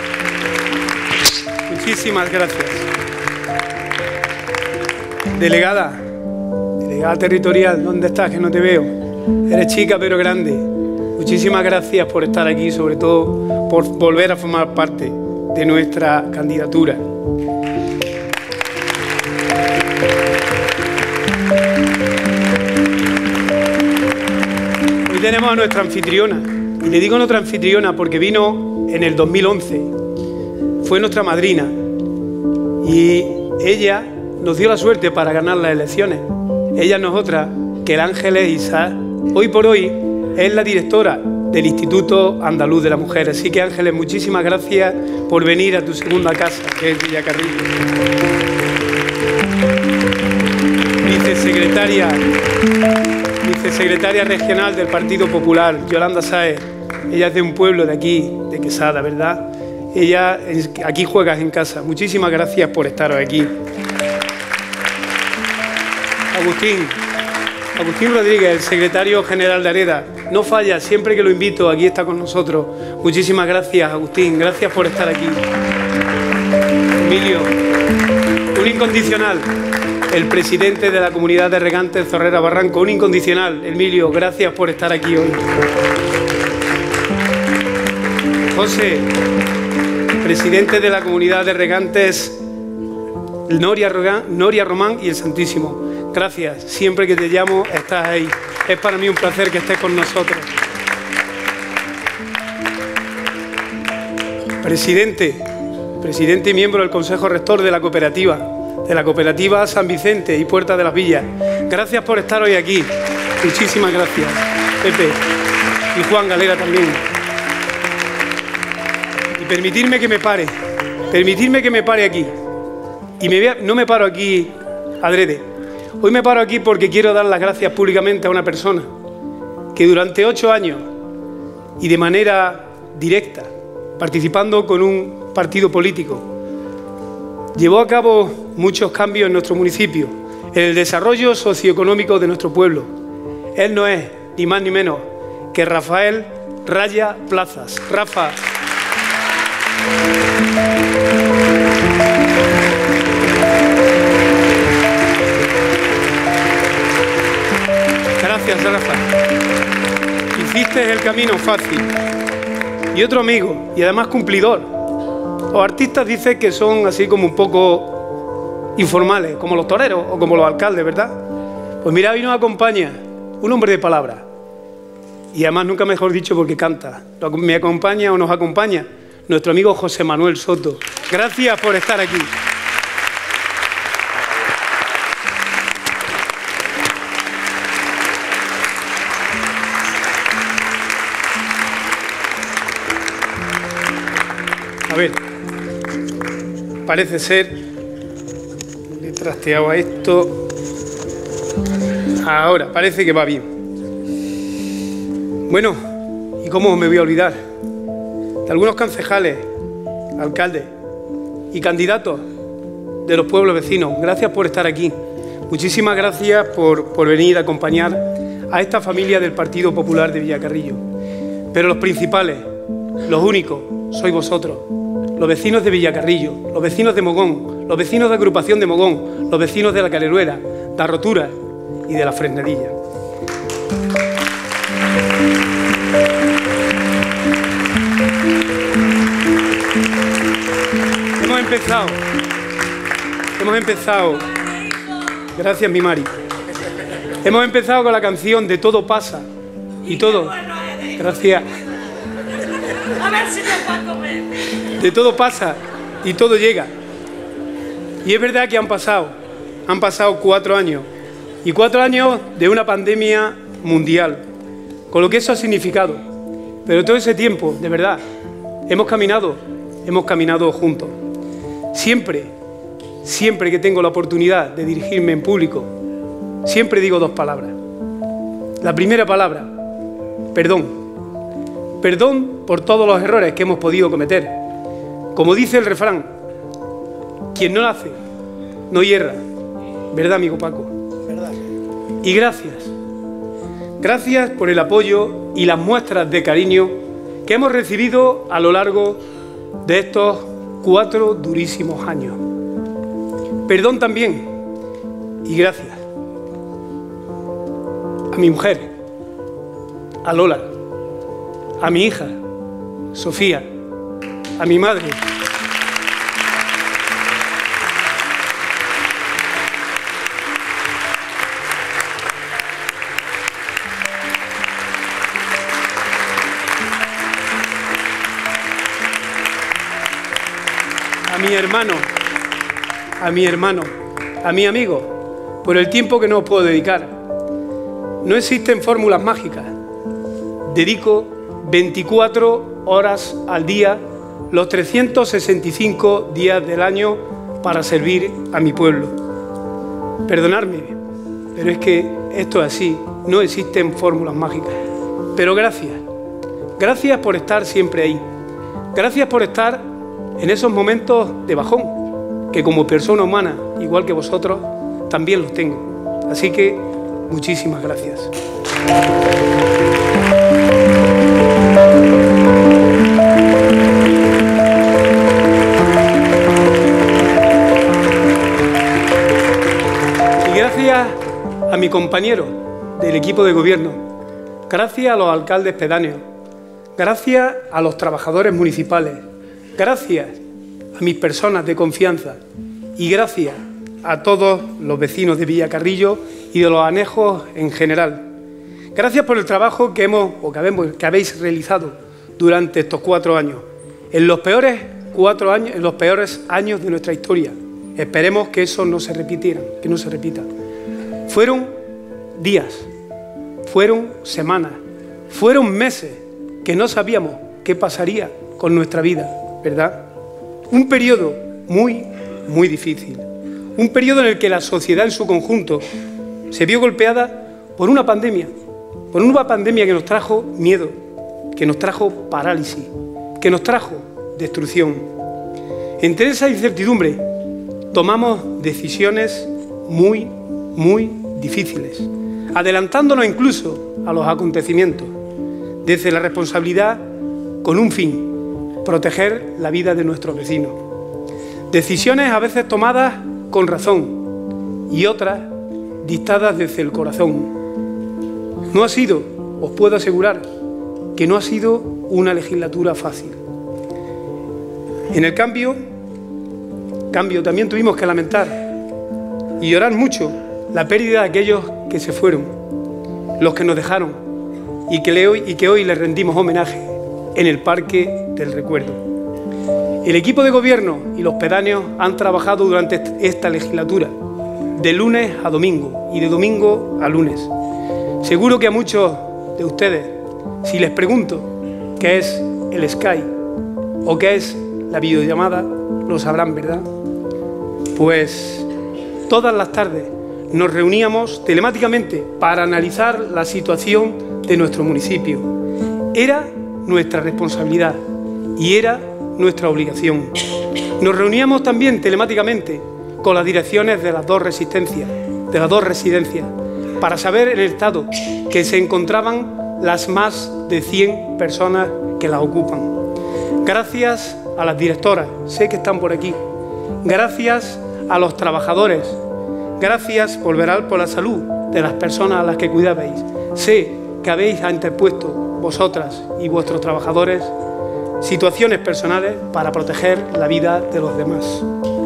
Muchísimas gracias. Delegada, delegada territorial, ¿dónde estás? Que no te veo. Eres chica pero grande. Muchísimas gracias por estar aquí, sobre todo por volver a formar parte de nuestra candidatura. Hoy tenemos a nuestra anfitriona, y le digo nuestra anfitriona porque vino en el dos mil once, fue nuestra madrina, y ella nos dio la suerte para ganar las elecciones. Ella no es otra que el Ángeles Isaac. Hoy por hoy es la directora del Instituto Andaluz de la Mujer. Así que, Ángeles, muchísimas gracias por venir a tu segunda casa, que es Villacarrillo. Vicesecretaria, vicesecretaria regional del Partido Popular, Yolanda Sáez. Ella es de un pueblo de aquí, de Quesada, ¿verdad? Ella, aquí juegas en casa. Muchísimas gracias por estar aquí. Agustín, Agustín Rodríguez, el secretario general de AREDA. No falla, siempre que lo invito, aquí está con nosotros. Muchísimas gracias, Agustín. Gracias por estar aquí. Emilio, un incondicional. El presidente de la comunidad de regantes Zorrera Barranco, un incondicional. Emilio, gracias por estar aquí hoy. José, presidente de la comunidad de regantes Noria, Noria Román y el Santísimo. Gracias, siempre que te llamo estás ahí. Es para mí un placer que estés con nosotros. Presidente, presidente y miembro del Consejo Rector de la cooperativa, de la cooperativa San Vicente y Puerta de las Villas. Gracias por estar hoy aquí. Muchísimas gracias, Pepe y Juan Galera también. Y permitirme que me pare, permitirme que me pare aquí. Y me vea, no me paro aquí adrede. Hoy me paro aquí porque quiero dar las gracias públicamente a una persona que durante ocho años y de manera directa, participando con un partido político, llevó a cabo muchos cambios en nuestro municipio, en el desarrollo socioeconómico de nuestro pueblo. Él no es ni más ni menos que Rafael Raya Plazas. Rafa. Gracias, Rafa. Hiciste el camino fácil. Y otro amigo, y además cumplidor, Los artistas dicen que son así como un poco informales, como los toreros o como los alcaldes, ¿verdad? Pues mira, hoy nos acompaña un hombre de palabra. Y además nunca mejor dicho porque canta. Me acompaña o nos acompaña nuestro amigo José Manuel Soto. Gracias por estar aquí. A ver, parece ser, le he trasteado a esto, ahora parece que va bien. Bueno, ¿y cómo me voy a olvidar de algunos concejales, alcaldes y candidatos de los pueblos vecinos? Gracias por estar aquí. Muchísimas gracias por, por venir a acompañar a esta familia del Partido Popular de Villacarrillo. Pero los principales, los únicos, sois vosotros. Los vecinos de Villacarrillo, los vecinos de Mogón, los vecinos de Agrupación de Mogón, los vecinos de la Caleluera, de Rotura y de la Fresnedilla. Hemos empezado, hemos empezado, gracias mi Mari, hemos empezado con la canción de Todo pasa y todo, gracias. A ver si nos va a comer. De todo pasa y todo llega. Y es verdad que han pasado, han pasado cuatro años. Y cuatro años de una pandemia mundial, con lo que eso ha significado. Pero todo ese tiempo, de verdad, hemos caminado, hemos caminado juntos. Siempre, siempre que tengo la oportunidad de dirigirme en público, siempre digo dos palabras. La primera palabra, perdón. Perdón por todos los errores que hemos podido cometer. Como dice el refrán, quien no nace, no hierra. ¿Verdad, amigo Paco? ¿Verdad? Y gracias. Gracias por el apoyo y las muestras de cariño que hemos recibido a lo largo de estos cuatro durísimos años. Perdón también y gracias a mi mujer, a Lola, a mi hija, Sofía, a mi madre, a mi hermano, a mi hermano, a mi amigo, por el tiempo que no os puedo dedicar. No existen fórmulas mágicas. Dedico veinticuatro horas al día, los trescientos sesenta y cinco días del año para servir a mi pueblo. Perdonadme, pero es que esto es así, no existen fórmulas mágicas. Pero gracias, gracias por estar siempre ahí. Gracias por estar en esos momentos de bajón, que como persona humana, igual que vosotros, también los tengo. Así que, muchísimas gracias. Y gracias a mi compañero del equipo de gobierno, gracias a los alcaldes pedáneos, gracias a los trabajadores municipales, gracias a mis personas de confianza y gracias a todos los vecinos de Villacarrillo y de los anejos en general. Gracias por el trabajo que hemos o que, habemos, que habéis realizado durante estos cuatro años, en los peores cuatro años, en los peores años de nuestra historia. Esperemos que eso no se repitiera, que no se repita. Fueron días, fueron semanas, fueron meses que no sabíamos qué pasaría con nuestra vida, ¿verdad? Un periodo muy, muy difícil. Un periodo en el que la sociedad en su conjunto se vio golpeada por una pandemia, por una pandemia que nos trajo miedo, que nos trajo parálisis, que nos trajo destrucción. Entre esa incertidumbre tomamos decisiones muy, muy difíciles, adelantándonos incluso a los acontecimientos, desde la responsabilidad con un fin, proteger la vida de nuestros vecinos. Decisiones a veces tomadas con razón y otras dictadas desde el corazón. No ha sido, os puedo asegurar, que no ha sido una legislatura fácil. En el cambio, cambio también tuvimos que lamentar y llorar mucho la pérdida de aquellos que se fueron, los que nos dejaron y que, le hoy, y que hoy les rendimos homenaje en el Parque del Recuerdo. El equipo de gobierno y los pedáneos han trabajado durante esta legislatura, de lunes a domingo y de domingo a lunes. Seguro que a muchos de ustedes, si les pregunto qué es el Skype o qué es la videollamada, lo sabrán, ¿verdad? Pues todas las tardes nos reuníamos telemáticamente para analizar la situación de nuestro municipio. Era nuestra responsabilidad y era nuestra obligación. Nos reuníamos también telemáticamente con las direcciones de las dos resistencias, de las dos residencias, para saber el estado que se encontraban las más de cien personas que las ocupan. Gracias a las directoras, sé que están por aquí, gracias a los trabajadores, gracias por velar por la salud de las personas a las que cuidabais. Sé que habéis interpuesto vosotras y vuestros trabajadores situaciones personales para proteger la vida de los demás.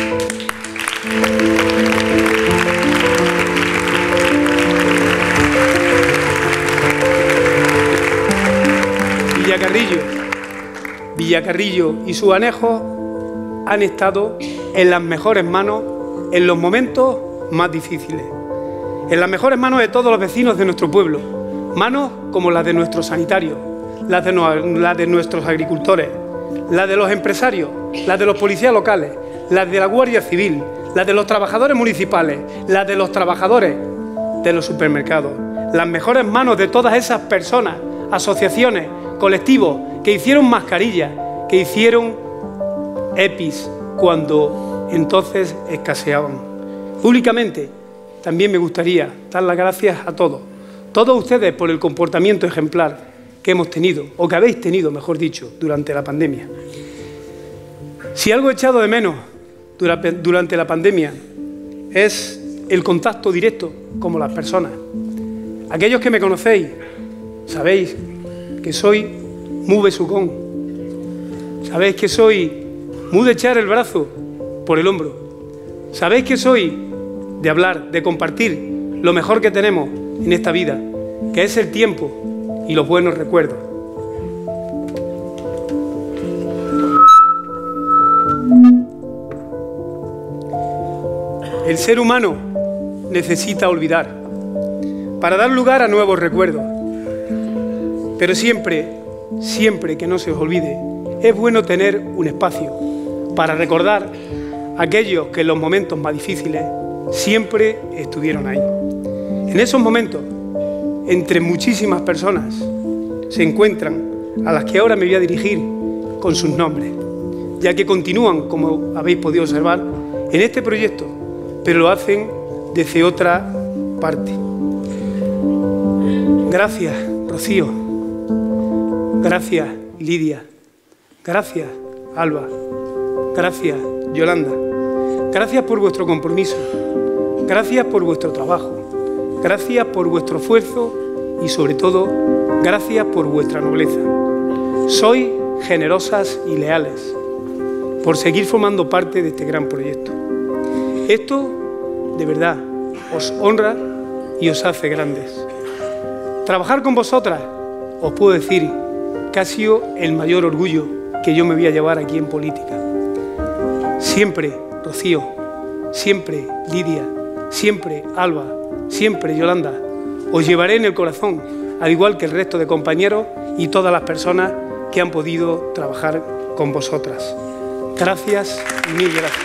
Villacarrillo, Villacarrillo y sus anejos han estado en las mejores manos en los momentos más difíciles, en las mejores manos de todos los vecinos de nuestro pueblo, manos como las de nuestros sanitarios, las de, no, las de nuestros agricultores, las de los empresarios, las de los policías locales, las de la Guardia Civil, las de los trabajadores municipales, las de los trabajadores de los supermercados, las mejores manos de todas esas personas, asociaciones, colectivos que hicieron mascarillas, que hicieron EPIs cuando entonces escaseaban. Públicamente también me gustaría dar las gracias a todos, todos ustedes por el comportamiento ejemplar que hemos tenido, o que habéis tenido, mejor dicho, durante la pandemia. Si algo he echado de menos durante la pandemia es el contacto directo como las personas. Aquellos que me conocéis sabéis que soy muy besucón, sabéis que soy muy de echar el brazo por el hombro, sabéis que soy de hablar, de compartir lo mejor que tenemos en esta vida, que es el tiempo y los buenos recuerdos. El ser humano necesita olvidar para dar lugar a nuevos recuerdos. Pero siempre, siempre que no se os olvide, es bueno tener un espacio para recordar a aquellos que en los momentos más difíciles siempre estuvieron ahí. En esos momentos, entre muchísimas personas, se encuentran a las que ahora me voy a dirigir con sus nombres, ya que continúan, como habéis podido observar, en este proyecto, pero lo hacen desde otra parte. Gracias, Rocío. Gracias, Lidia. Gracias, Alba. Gracias, Yolanda. Gracias por vuestro compromiso. Gracias por vuestro trabajo. Gracias por vuestro esfuerzo y, sobre todo, gracias por vuestra nobleza. Sois generosas y leales por seguir formando parte de este gran proyecto. Esto, de verdad, os honra y os hace grandes. Trabajar con vosotras, os puedo decir, que ha sido el mayor orgullo que yo me voy a llevar aquí en política. Siempre, Rocío, siempre, Lidia, siempre, Alba, siempre, Yolanda, os llevaré en el corazón, al igual que el resto de compañeros y todas las personas que han podido trabajar con vosotras. Gracias y mil gracias.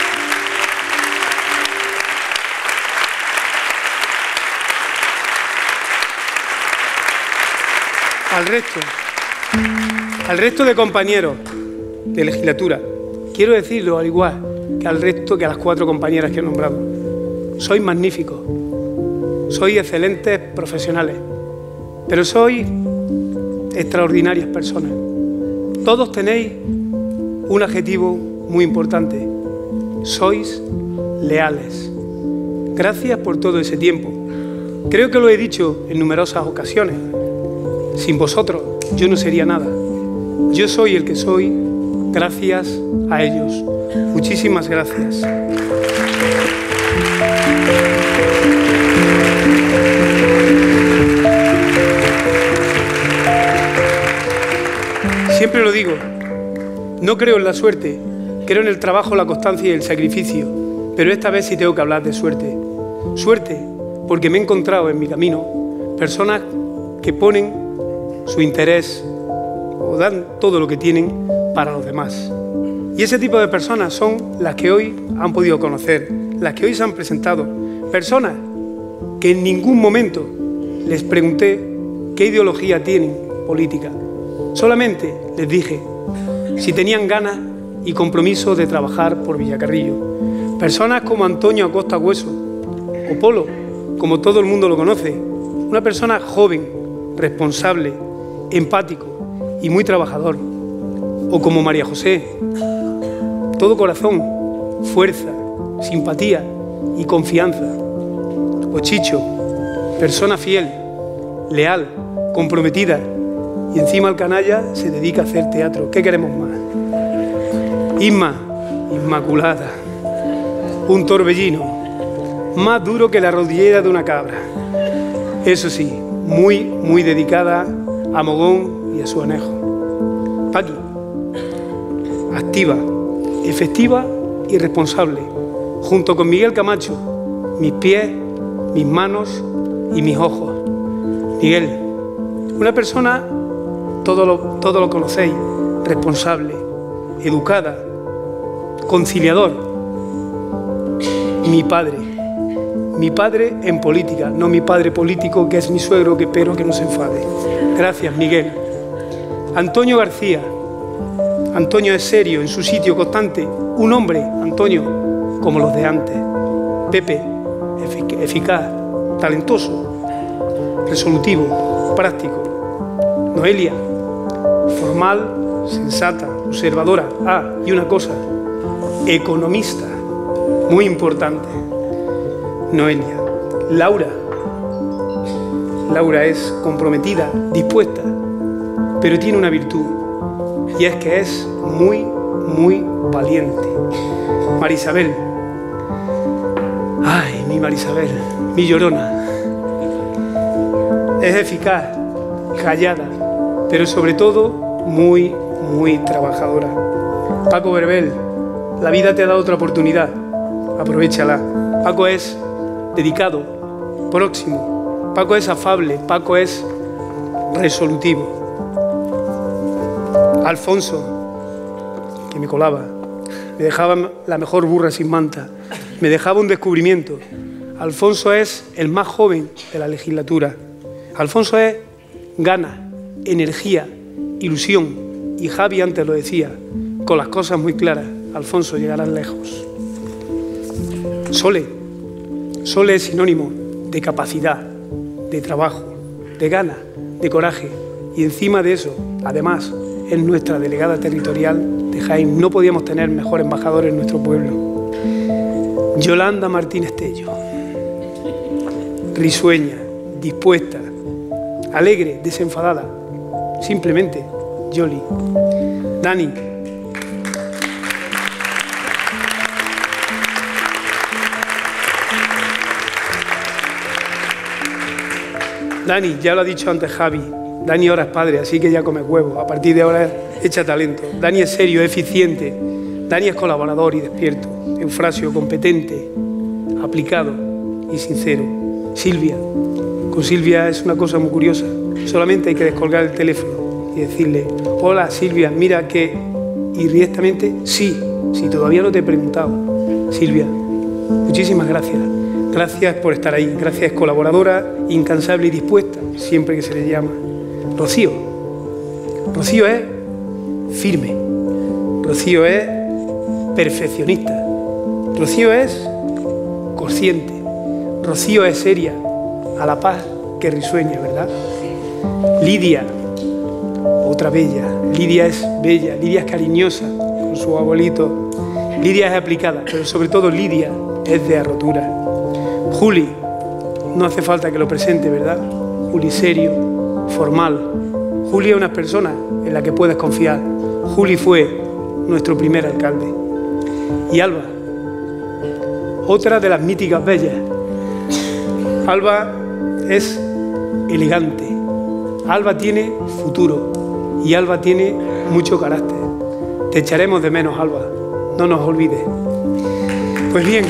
Al resto, al resto de compañeros de legislatura, quiero decirlo al igual que al resto, que a las cuatro compañeras que he nombrado. Sois magníficos, sois excelentes profesionales, pero sois extraordinarias personas. Todos tenéis un adjetivo muy importante: sois leales. Gracias por todo ese tiempo. Creo que lo he dicho en numerosas ocasiones. Sin vosotros yo no sería nada. Yo soy el que soy gracias a ellos. Muchísimas gracias. Siempre lo digo, no creo en la suerte, creo en el trabajo, la constancia y el sacrificio, pero esta vez sí tengo que hablar de suerte. Suerte porque me he encontrado en mi camino personas que ponen su interés o dan todo lo que tienen para los demás. Y ese tipo de personas son las que hoy han podido conocer, las que hoy se han presentado. Personas que en ningún momento les pregunté qué ideología tienen política. Solamente les dije si tenían ganas y compromiso de trabajar por Villacarrillo. Personas como Antonio Acosta Hueso, o Polo, como todo el mundo lo conoce. Una persona joven, responsable, empático y muy trabajador. O como María José, todo corazón, fuerza, simpatía y confianza. O Chicho, persona fiel, leal, comprometida, y encima el canalla se dedica a hacer teatro. ¿Qué queremos más? Isma, inmaculada, un torbellino, más duro que la rodillera de una cabra. Eso sí, muy, muy dedicada a Mogón y a su anejo. Paqui, activa, efectiva y responsable, junto con Miguel Camacho, mis pies, mis manos y mis ojos. Miguel, una persona, todo lo, todo lo conocéis, responsable, educada, conciliador. Mi padre, mi padre en política, no mi padre político, que es mi suegro, que espero que no se enfade. Gracias, Miguel. Antonio García. Antonio es serio, en su sitio, constante. Un hombre, Antonio, como los de antes. Pepe, efic- eficaz, talentoso, resolutivo, práctico. Noelia, formal, sensata, observadora. Ah, y una cosa, economista, muy importante. Noelia. Laura. Laura es comprometida, dispuesta, pero tiene una virtud, y es que es muy, muy valiente. Marisabel. Ay, mi Marisabel, mi llorona. Es eficaz, callada, pero sobre todo muy, muy trabajadora. Paco Berbel, la vida te ha dado otra oportunidad, aprovéchala. Paco es dedicado, próximo. Paco es afable, Paco es resolutivo. Alfonso, que me colaba, me dejaba la mejor burra sin manta, me dejaba un descubrimiento. Alfonso es el más joven de la legislatura. Alfonso es ganas, energía, ilusión. Y Javi antes lo decía, con las cosas muy claras, Alfonso, llegarás lejos. Sole. Sole es sinónimo de capacidad, de trabajo, de ganas, de coraje. Y encima de eso, además, es nuestra delegada territorial de Jaén. No podíamos tener mejor embajador en nuestro pueblo. Yolanda Martínez Tello. Risueña, dispuesta, alegre, desenfadada. Simplemente, Yoli. Dani. Dani, ya lo ha dicho antes Javi, Dani ahora es padre, así que ya come huevos, a partir de ahora echa talento. Dani es serio, eficiente, Dani es colaborador y despierto, eufrasio, competente, aplicado y sincero. Silvia, con Silvia es una cosa muy curiosa, solamente hay que descolgar el teléfono y decirle, hola Silvia, mira que, y directamente, sí, si todavía no te he preguntado. Silvia, muchísimas gracias. Gracias por estar ahí. Gracias, colaboradora, incansable y dispuesta, siempre que se le llama. Rocío. Rocío es firme. Rocío es perfeccionista. Rocío es consciente. Rocío es seria, a la paz que risueña, ¿verdad? Lidia, otra bella. Lidia es bella, Lidia es cariñosa con su abuelito. Lidia es aplicada, pero sobre todo Lidia es de arrotura. Juli, no hace falta que lo presente, ¿verdad? Juli serio, formal. Juli es una persona en la que puedes confiar. Juli fue nuestro primer alcalde. Y Alba, otra de las míticas bellas. Alba es elegante, Alba tiene futuro y Alba tiene mucho carácter. Te echaremos de menos, Alba, no nos olvides. Pues bien,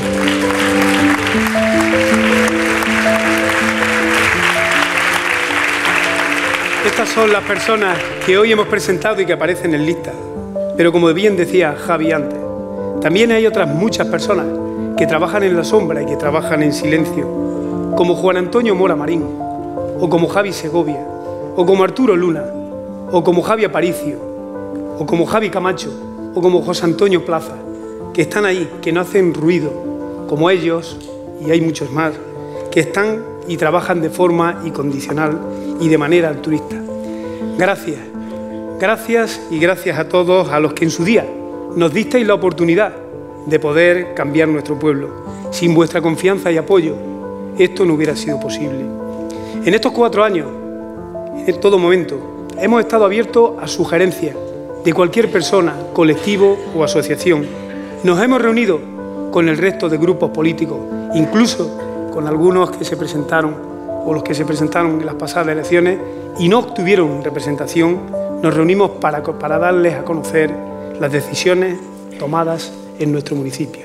estas son las personas que hoy hemos presentado y que aparecen en lista. Pero como bien decía Javi antes, también hay otras muchas personas que trabajan en la sombra y que trabajan en silencio, como Juan Antonio Mora Marín, o como Javi Segovia, o como Arturo Luna, o como Javi Aparicio, o como Javi Camacho, o como José Antonio Plaza, que están ahí, que no hacen ruido, como ellos, y hay muchos más, que están y trabajan de forma incondicional y de manera altruista. Gracias, gracias y gracias a todos a los que en su día nos disteis la oportunidad de poder cambiar nuestro pueblo. Sin vuestra confianza y apoyo, esto no hubiera sido posible. En estos cuatro años, en todo momento, hemos estado abiertos a sugerencias de cualquier persona, colectivo o asociación. Nos hemos reunido con el resto de grupos políticos, incluso con algunos que se presentaron o los que se presentaron en las pasadas elecciones y no obtuvieron representación. Nos reunimos para, para darles a conocer las decisiones tomadas en nuestro municipio.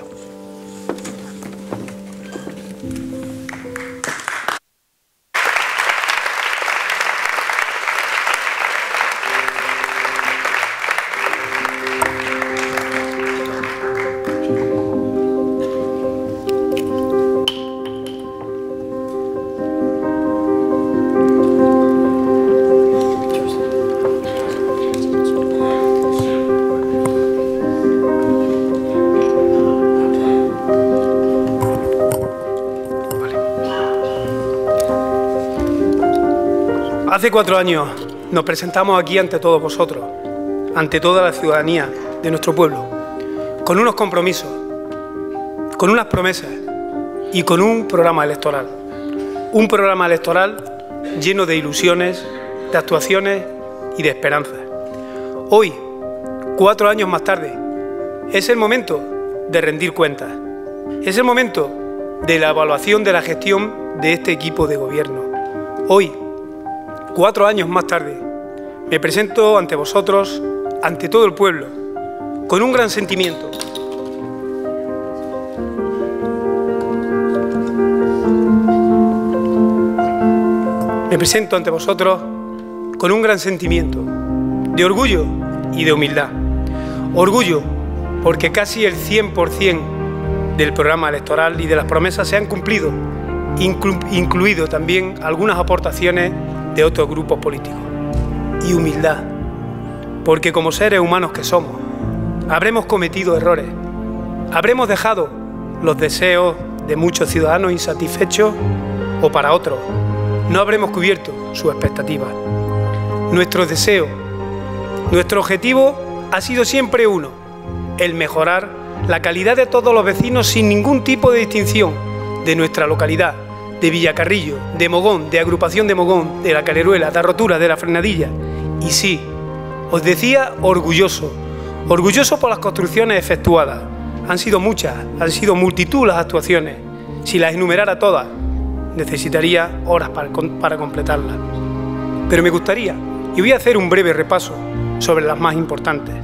Hace cuatro años nos presentamos aquí ante todos vosotros, ante toda la ciudadanía de nuestro pueblo, con unos compromisos, con unas promesas y con un programa electoral. Un programa electoral lleno de ilusiones, de actuaciones y de esperanzas. Hoy, cuatro años más tarde, es el momento de rendir cuentas. Es el momento de la evaluación de la gestión de este equipo de gobierno. Hoy, Cuatro años más tarde, me presento ante vosotros, ante todo el pueblo, con un gran sentimiento. Me presento ante vosotros con un gran sentimiento de orgullo y de humildad. Orgullo porque casi el cien por cien del programa electoral y de las promesas se han cumplido, inclu incluido también algunas aportaciones de otros grupos políticos. Y humildad, porque como seres humanos que somos, habremos cometido errores, habremos dejado los deseos de muchos ciudadanos insatisfechos o para otros, no habremos cubierto sus expectativas. Nuestro deseo, nuestro objetivo ha sido siempre uno, el mejorar la calidad de todos los vecinos sin ningún tipo de distinción de nuestra localidad, de Villacarrillo, de Mogón, de Agrupación de Mogón, de La Caleruela, de Rotura, de La Fresnadilla. Y sí, os decía orgulloso, orgulloso por las construcciones efectuadas. Han sido muchas, han sido multitud las actuaciones. Si las enumerara todas, necesitaría horas para, para completarlas. Pero me gustaría, y voy a hacer un breve repaso sobre las más importantes.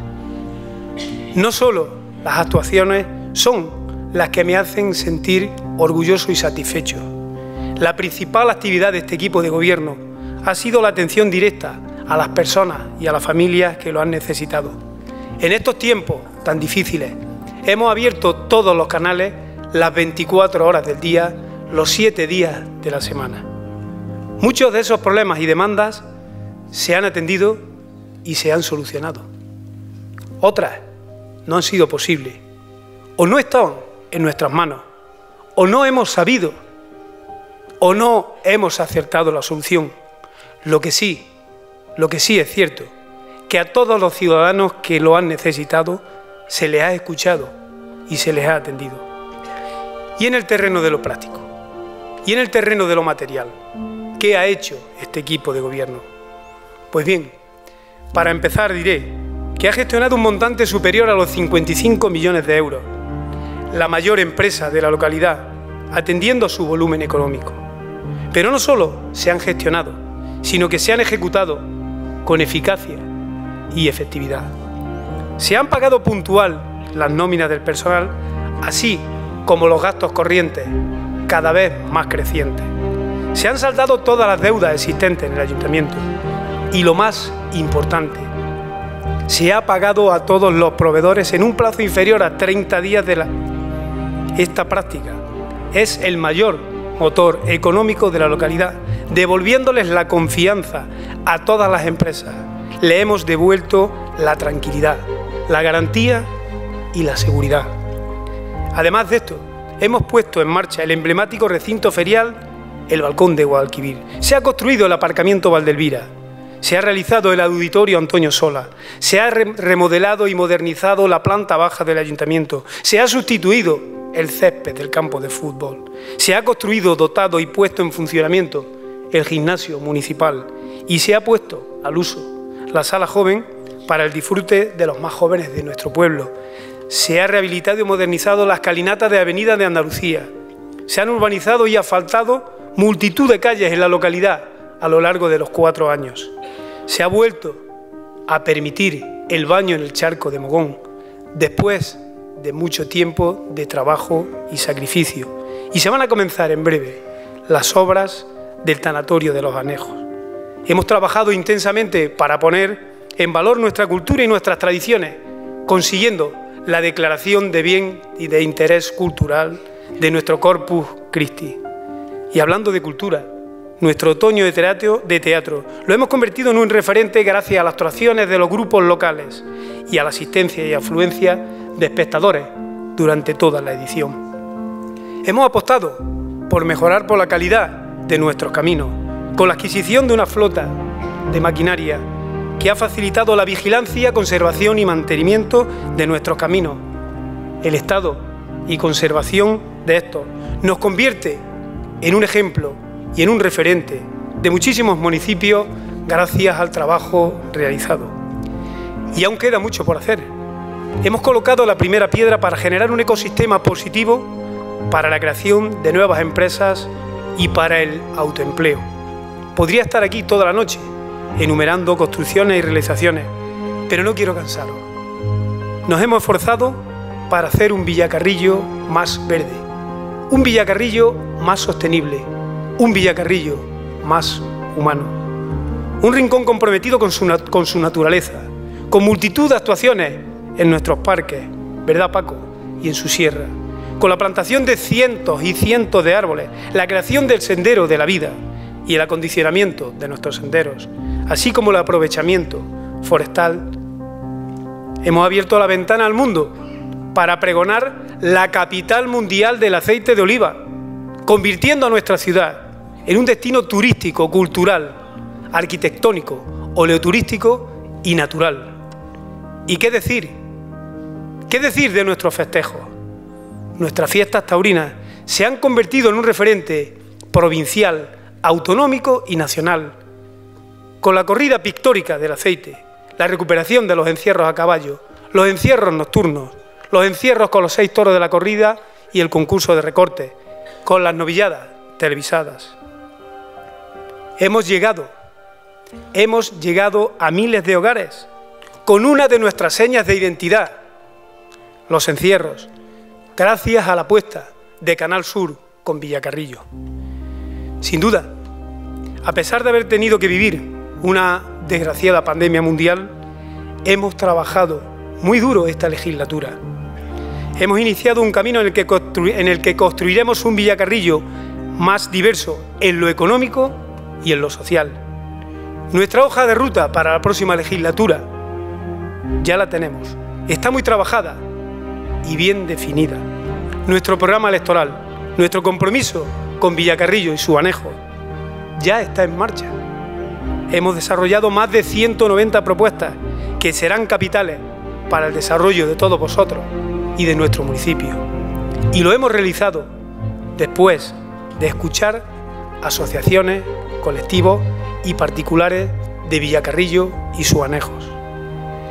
No solo las actuaciones son las que me hacen sentir orgulloso y satisfecho. La principal actividad de este equipo de gobierno ha sido la atención directa a las personas y a las familias que lo han necesitado. En estos tiempos tan difíciles, hemos abierto todos los canales las veinticuatro horas del día, los siete días de la semana. Muchos de esos problemas y demandas se han atendido y se han solucionado. Otras no han sido posibles, o no están en nuestras manos, o no hemos sabido o no hemos acertado la solución. Lo que sí, lo que sí es cierto, que a todos los ciudadanos que lo han necesitado se les ha escuchado y se les ha atendido. Y en el terreno de lo práctico, y en el terreno de lo material, ¿qué ha hecho este equipo de gobierno? Pues bien, para empezar diré que ha gestionado un montante superior a los cincuenta y cinco millones de euros, la mayor empresa de la localidad, atendiendo a su volumen económico. Pero no solo se han gestionado, sino que se han ejecutado con eficacia y efectividad. Se han pagado puntual las nóminas del personal, así como los gastos corrientes, cada vez más crecientes. Se han saldado todas las deudas existentes en el ayuntamiento y, lo más importante, se ha pagado a todos los proveedores en un plazo inferior a treinta días de la... Esta práctica es el mayor motor económico de la localidad, devolviéndoles la confianza a todas las empresas. Le hemos devuelto la tranquilidad, la garantía y la seguridad. Además de esto, hemos puesto en marcha el emblemático recinto ferial, el Balcón de Guadalquivir. Se ha construido el aparcamiento Valdelvira. Se ha realizado el auditorio Antonio Sola. Se ha re remodelado y modernizado la planta baja del ayuntamiento. Se ha sustituido el césped del campo de fútbol. Se ha construido, dotado y puesto en funcionamiento el gimnasio municipal. Y se ha puesto al uso la sala joven para el disfrute de los más jóvenes de nuestro pueblo. Se ha rehabilitado y modernizado la escalinata de Avenida de Andalucía. Se han urbanizado y asfaltado multitud de calles en la localidad a lo largo de los cuatro años. Se ha vuelto a permitir el baño en el charco de Mogón, después de mucho tiempo de trabajo y sacrificio. Y se van a comenzar en breve las obras del tanatorio de Los Anejos. Hemos trabajado intensamente para poner en valor nuestra cultura y nuestras tradiciones, consiguiendo la declaración de bien y de interés cultural de nuestro Corpus Christi. Y hablando de cultura, nuestro otoño de teatro, de teatro lo hemos convertido en un referente gracias a las actuaciones de los grupos locales y a la asistencia y afluencia de espectadores durante toda la edición. Hemos apostado por mejorar por la calidad de nuestros caminos, con la adquisición de una flota de maquinaria que ha facilitado la vigilancia, conservación y mantenimiento de nuestros caminos. El estado y conservación de estos nos convierte en un ejemplo y en un referente de muchísimos municipios gracias al trabajo realizado. Y aún queda mucho por hacer. Hemos colocado la primera piedra para generar un ecosistema positivo para la creación de nuevas empresas y para el autoempleo. Podría estar aquí toda la noche enumerando construcciones y realizaciones, pero no quiero cansaros. Nos hemos esforzado para hacer un Villacarrillo más verde, un Villacarrillo más sostenible, un Villacarrillo más humano. Un rincón comprometido con su, con su naturaleza, con multitud de actuaciones en nuestros parques, ¿verdad, Paco? Y en su sierra, con la plantación de cientos y cientos de árboles, la creación del sendero de la vida y el acondicionamiento de nuestros senderos, así como el aprovechamiento forestal. Hemos abierto la ventana al mundo para pregonar la capital mundial del aceite de oliva, convirtiendo a nuestra ciudad en un destino turístico, cultural, arquitectónico, oleoturístico y natural. ¿Y qué decir? ¿Qué decir de nuestros festejos? Nuestras fiestas taurinas se han convertido en un referente provincial, autonómico y nacional, con la corrida pictórica del aceite, la recuperación de los encierros a caballo, los encierros nocturnos, los encierros con los seis toros de la corrida y el concurso de recorte, con las novilladas televisadas. Hemos llegado, hemos llegado a miles de hogares con una de nuestras señas de identidad, los encierros, gracias a la apuesta de Canal Sur con Villacarrillo. Sin duda, a pesar de haber tenido que vivir una desgraciada pandemia mundial, hemos trabajado muy duro esta legislatura. Hemos iniciado un camino en el que, en el que construiremos un Villacarrillo más diverso en lo económico y en lo social. Nuestra hoja de ruta para la próxima legislatura ya la tenemos. Está muy trabajada y bien definida. Nuestro programa electoral, nuestro compromiso con Villacarrillo y su anejo ya está en marcha. Hemos desarrollado más de ciento noventa propuestas que serán capitales para el desarrollo de todos vosotros y de nuestro municipio. Y lo hemos realizado después de escuchar asociaciones, colectivos y particulares de Villacarrillo y sus anejos.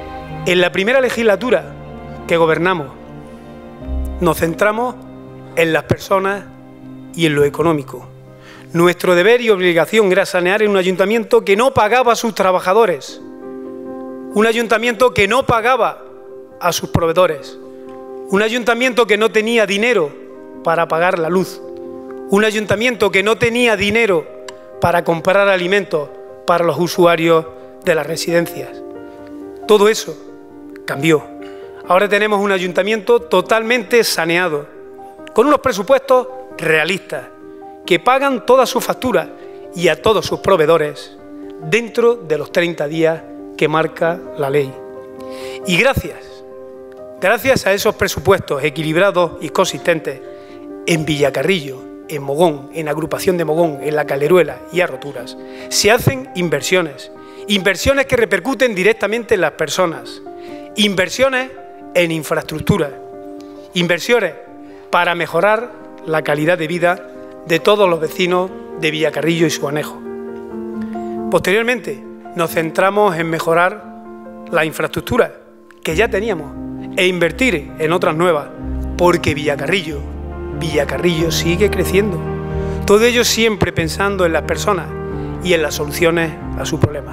En la primera legislatura que gobernamos, nos centramos en las personas y en lo económico. Nuestro deber y obligación era sanear en un ayuntamiento que no pagaba a sus trabajadores, un ayuntamiento que no pagaba a sus proveedores, un ayuntamiento que no tenía dinero para pagar la luz, un ayuntamiento que no tenía dinero para comprar alimentos para los usuarios de las residencias. Todo eso cambió. Ahora tenemos un ayuntamiento totalmente saneado, con unos presupuestos realistas, que pagan todas sus facturas y a todos sus proveedores dentro de los treinta días que marca la ley. Y gracias, gracias a esos presupuestos equilibrados y consistentes, en Villacarrillo, en Mogón, en Agrupación de Mogón, en La Caleruela y a Roturas, se hacen inversiones, inversiones que repercuten directamente en las personas, inversiones en infraestructura, inversiones para mejorar la calidad de vida de todos los vecinos de Villacarrillo y su anejo. Posteriormente, nos centramos en mejorar la infraestructura que ya teníamos e invertir en otras nuevas, porque Villacarrillo, Villacarrillo sigue creciendo. Todo ello siempre pensando en las personas y en las soluciones a sus problemas.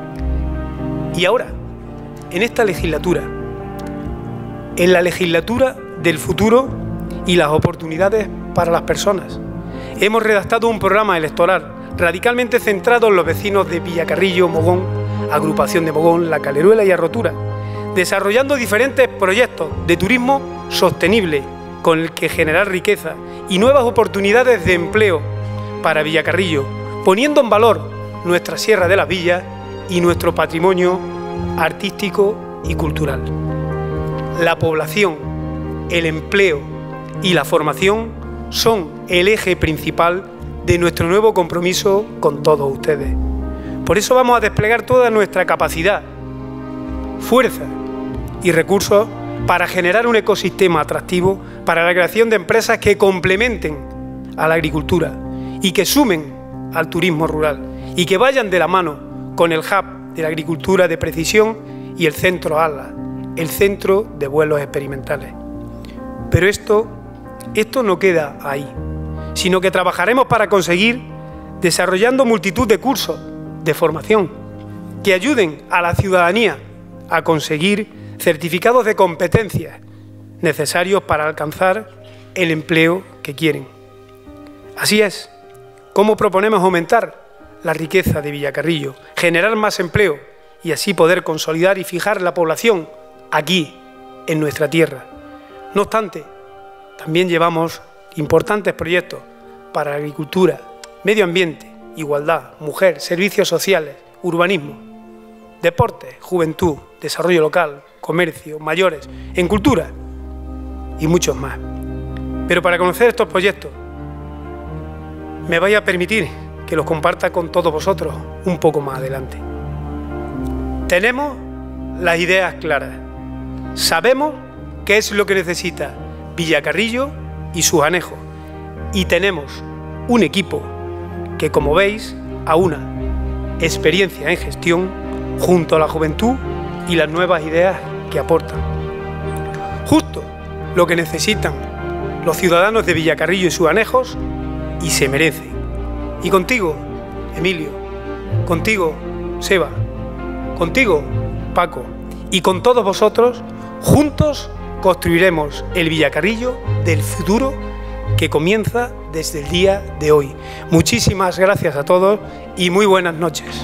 Y ahora, en esta legislatura, en la legislatura del futuro y las oportunidades para las personas, hemos redactado un programa electoral radicalmente centrado en los vecinos de Villacarrillo, Mogón, Agrupación de Mogón, La Caleruela y a Roturas, desarrollando diferentes proyectos de turismo sostenible con el que generar riqueza y nuevas oportunidades de empleo para Villacarrillo, poniendo en valor nuestra Sierra de las Villas y nuestro patrimonio artístico y cultural. La población, el empleo y la formación son el eje principal de nuestro nuevo compromiso con todos ustedes. Por eso vamos a desplegar toda nuestra capacidad, fuerza y recursos para generar un ecosistema atractivo para la creación de empresas que complementen a la agricultura y que sumen al turismo rural y que vayan de la mano con el hub de la agricultura de precisión y el centro ALA, el centro de vuelos experimentales. Pero esto, esto no queda ahí, sino que trabajaremos para conseguir desarrollando multitud de cursos de formación que ayuden a la ciudadanía a conseguir certificados de competencias necesarios para alcanzar el empleo que quieren. Así es como proponemos aumentar la riqueza de Villacarrillo, generar más empleo y así poder consolidar y fijar la población aquí, en nuestra tierra. No obstante, también llevamos importantes proyectos para agricultura, medio ambiente, igualdad, mujer, servicios sociales, urbanismo, deporte, juventud, desarrollo local, comercio, mayores, en cultura y muchos más. Pero para conocer estos proyectos, me vaya a permitir que los comparta con todos vosotros un poco más adelante. Tenemos las ideas claras, sabemos qué es lo que necesita Villacarrillo y sus anejos, y tenemos un equipo que, como veis, aúna experiencia en gestión junto a la juventud y las nuevas ideas que aportan. Justo lo que necesitan los ciudadanos de Villacarrillo y sus anejos y se merecen. Y contigo, Emilio, contigo, Seba, contigo, Paco, y con todos vosotros, juntos construiremos el Villacarrillo del futuro que comienza desde el día de hoy. Muchísimas gracias a todos y muy buenas noches.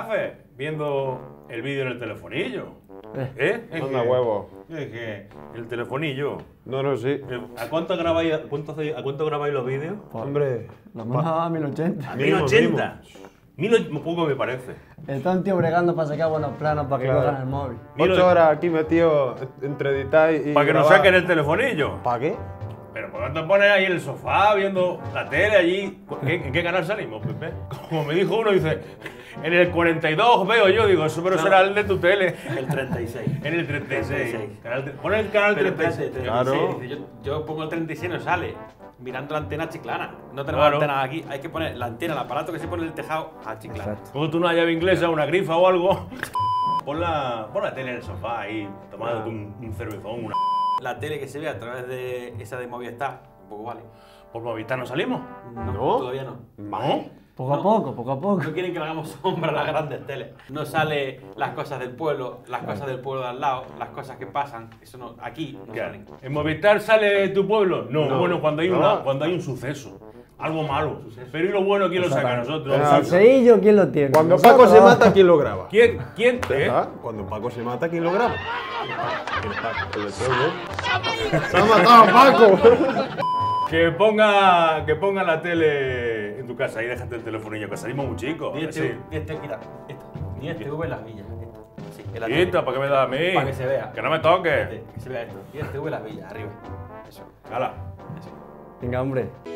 haces viendo el vídeo en el telefonillo? ¿Eh? Es Anda que- huevo. Es que el telefonillo. No, no, sí. ¿A cuánto grabáis, a cuánto, hacéis- a cuánto grabáis los vídeos? Hombre. Lo menos a mil ochenta. A mil ochenta. Mil poco me parece. Está un tío bregando para sacar buenos planos para que Claro. cojan el móvil. Ocho horas aquí metido entre editar y. Para que nos grabar. saquen el telefonillo. ¿Para qué? Pero ¿por qué te pones ahí en el sofá viendo la tele allí? ¿Qué- ¿En qué canal salimos, Pepe? Como me dijo uno, dice, en el cuarenta y dos veo yo, digo, eso pero No. será el de tu tele. El treinta y seis. En el treinta y seis. treinta y seis. Canal, pon el canal Pero treinta y espérate, seis. treinta y seis, Claro. dice, yo, yo pongo el treinta y seis y no sale. Mirando la antena chiclana. No tenemos Claro. antenas aquí. Hay que poner la antena, el aparato que se pone en el tejado a chiclana. Como tú una llave inglesa, una grifa o algo. Pon la, pon la tele en el sofá ahí, tomándote un, un cervezón, una. La tele que se ve a través de esa de Movistar, un poco vale. ¿Por Movistar no salimos? No, todavía no. ¿No? Poco a poco, poco a poco. No quieren que le hagamos sombra a las grandes teles. No sale las cosas del pueblo, las cosas del pueblo de al lado, las cosas que pasan. Eso no, aquí no Ya. salen. ¿En Movistar sale tu pueblo? No, No. bueno, cuando hay, No. una, cuando hay un suceso. Algo malo. Pero ¿y lo bueno quién lo saca a nosotros? El salseillo, ¿quién lo tiene? Cuando Nosotros. Paco se mata, ¿quién lo graba? ¿Quién? ¿Quién? ¿Eh? ¿Ah? Cuando Paco se mata, ¿quién lo graba? El Paco, el del pueblo. ¡Se ha matado Paco! Que ponga, que ponga la tele en tu casa y déjate el telefonillo, que salimos muy chicos. Ni este, Sí. ni este, mira, esto. Ni este V en las villas. Esto. Sí, en la ¿Y tele. esto para qué me da a mí? Para que se vea. Que no me toque. Que se vea esto. Y este V en las villas, arriba. Eso. Hala. Venga, hombre.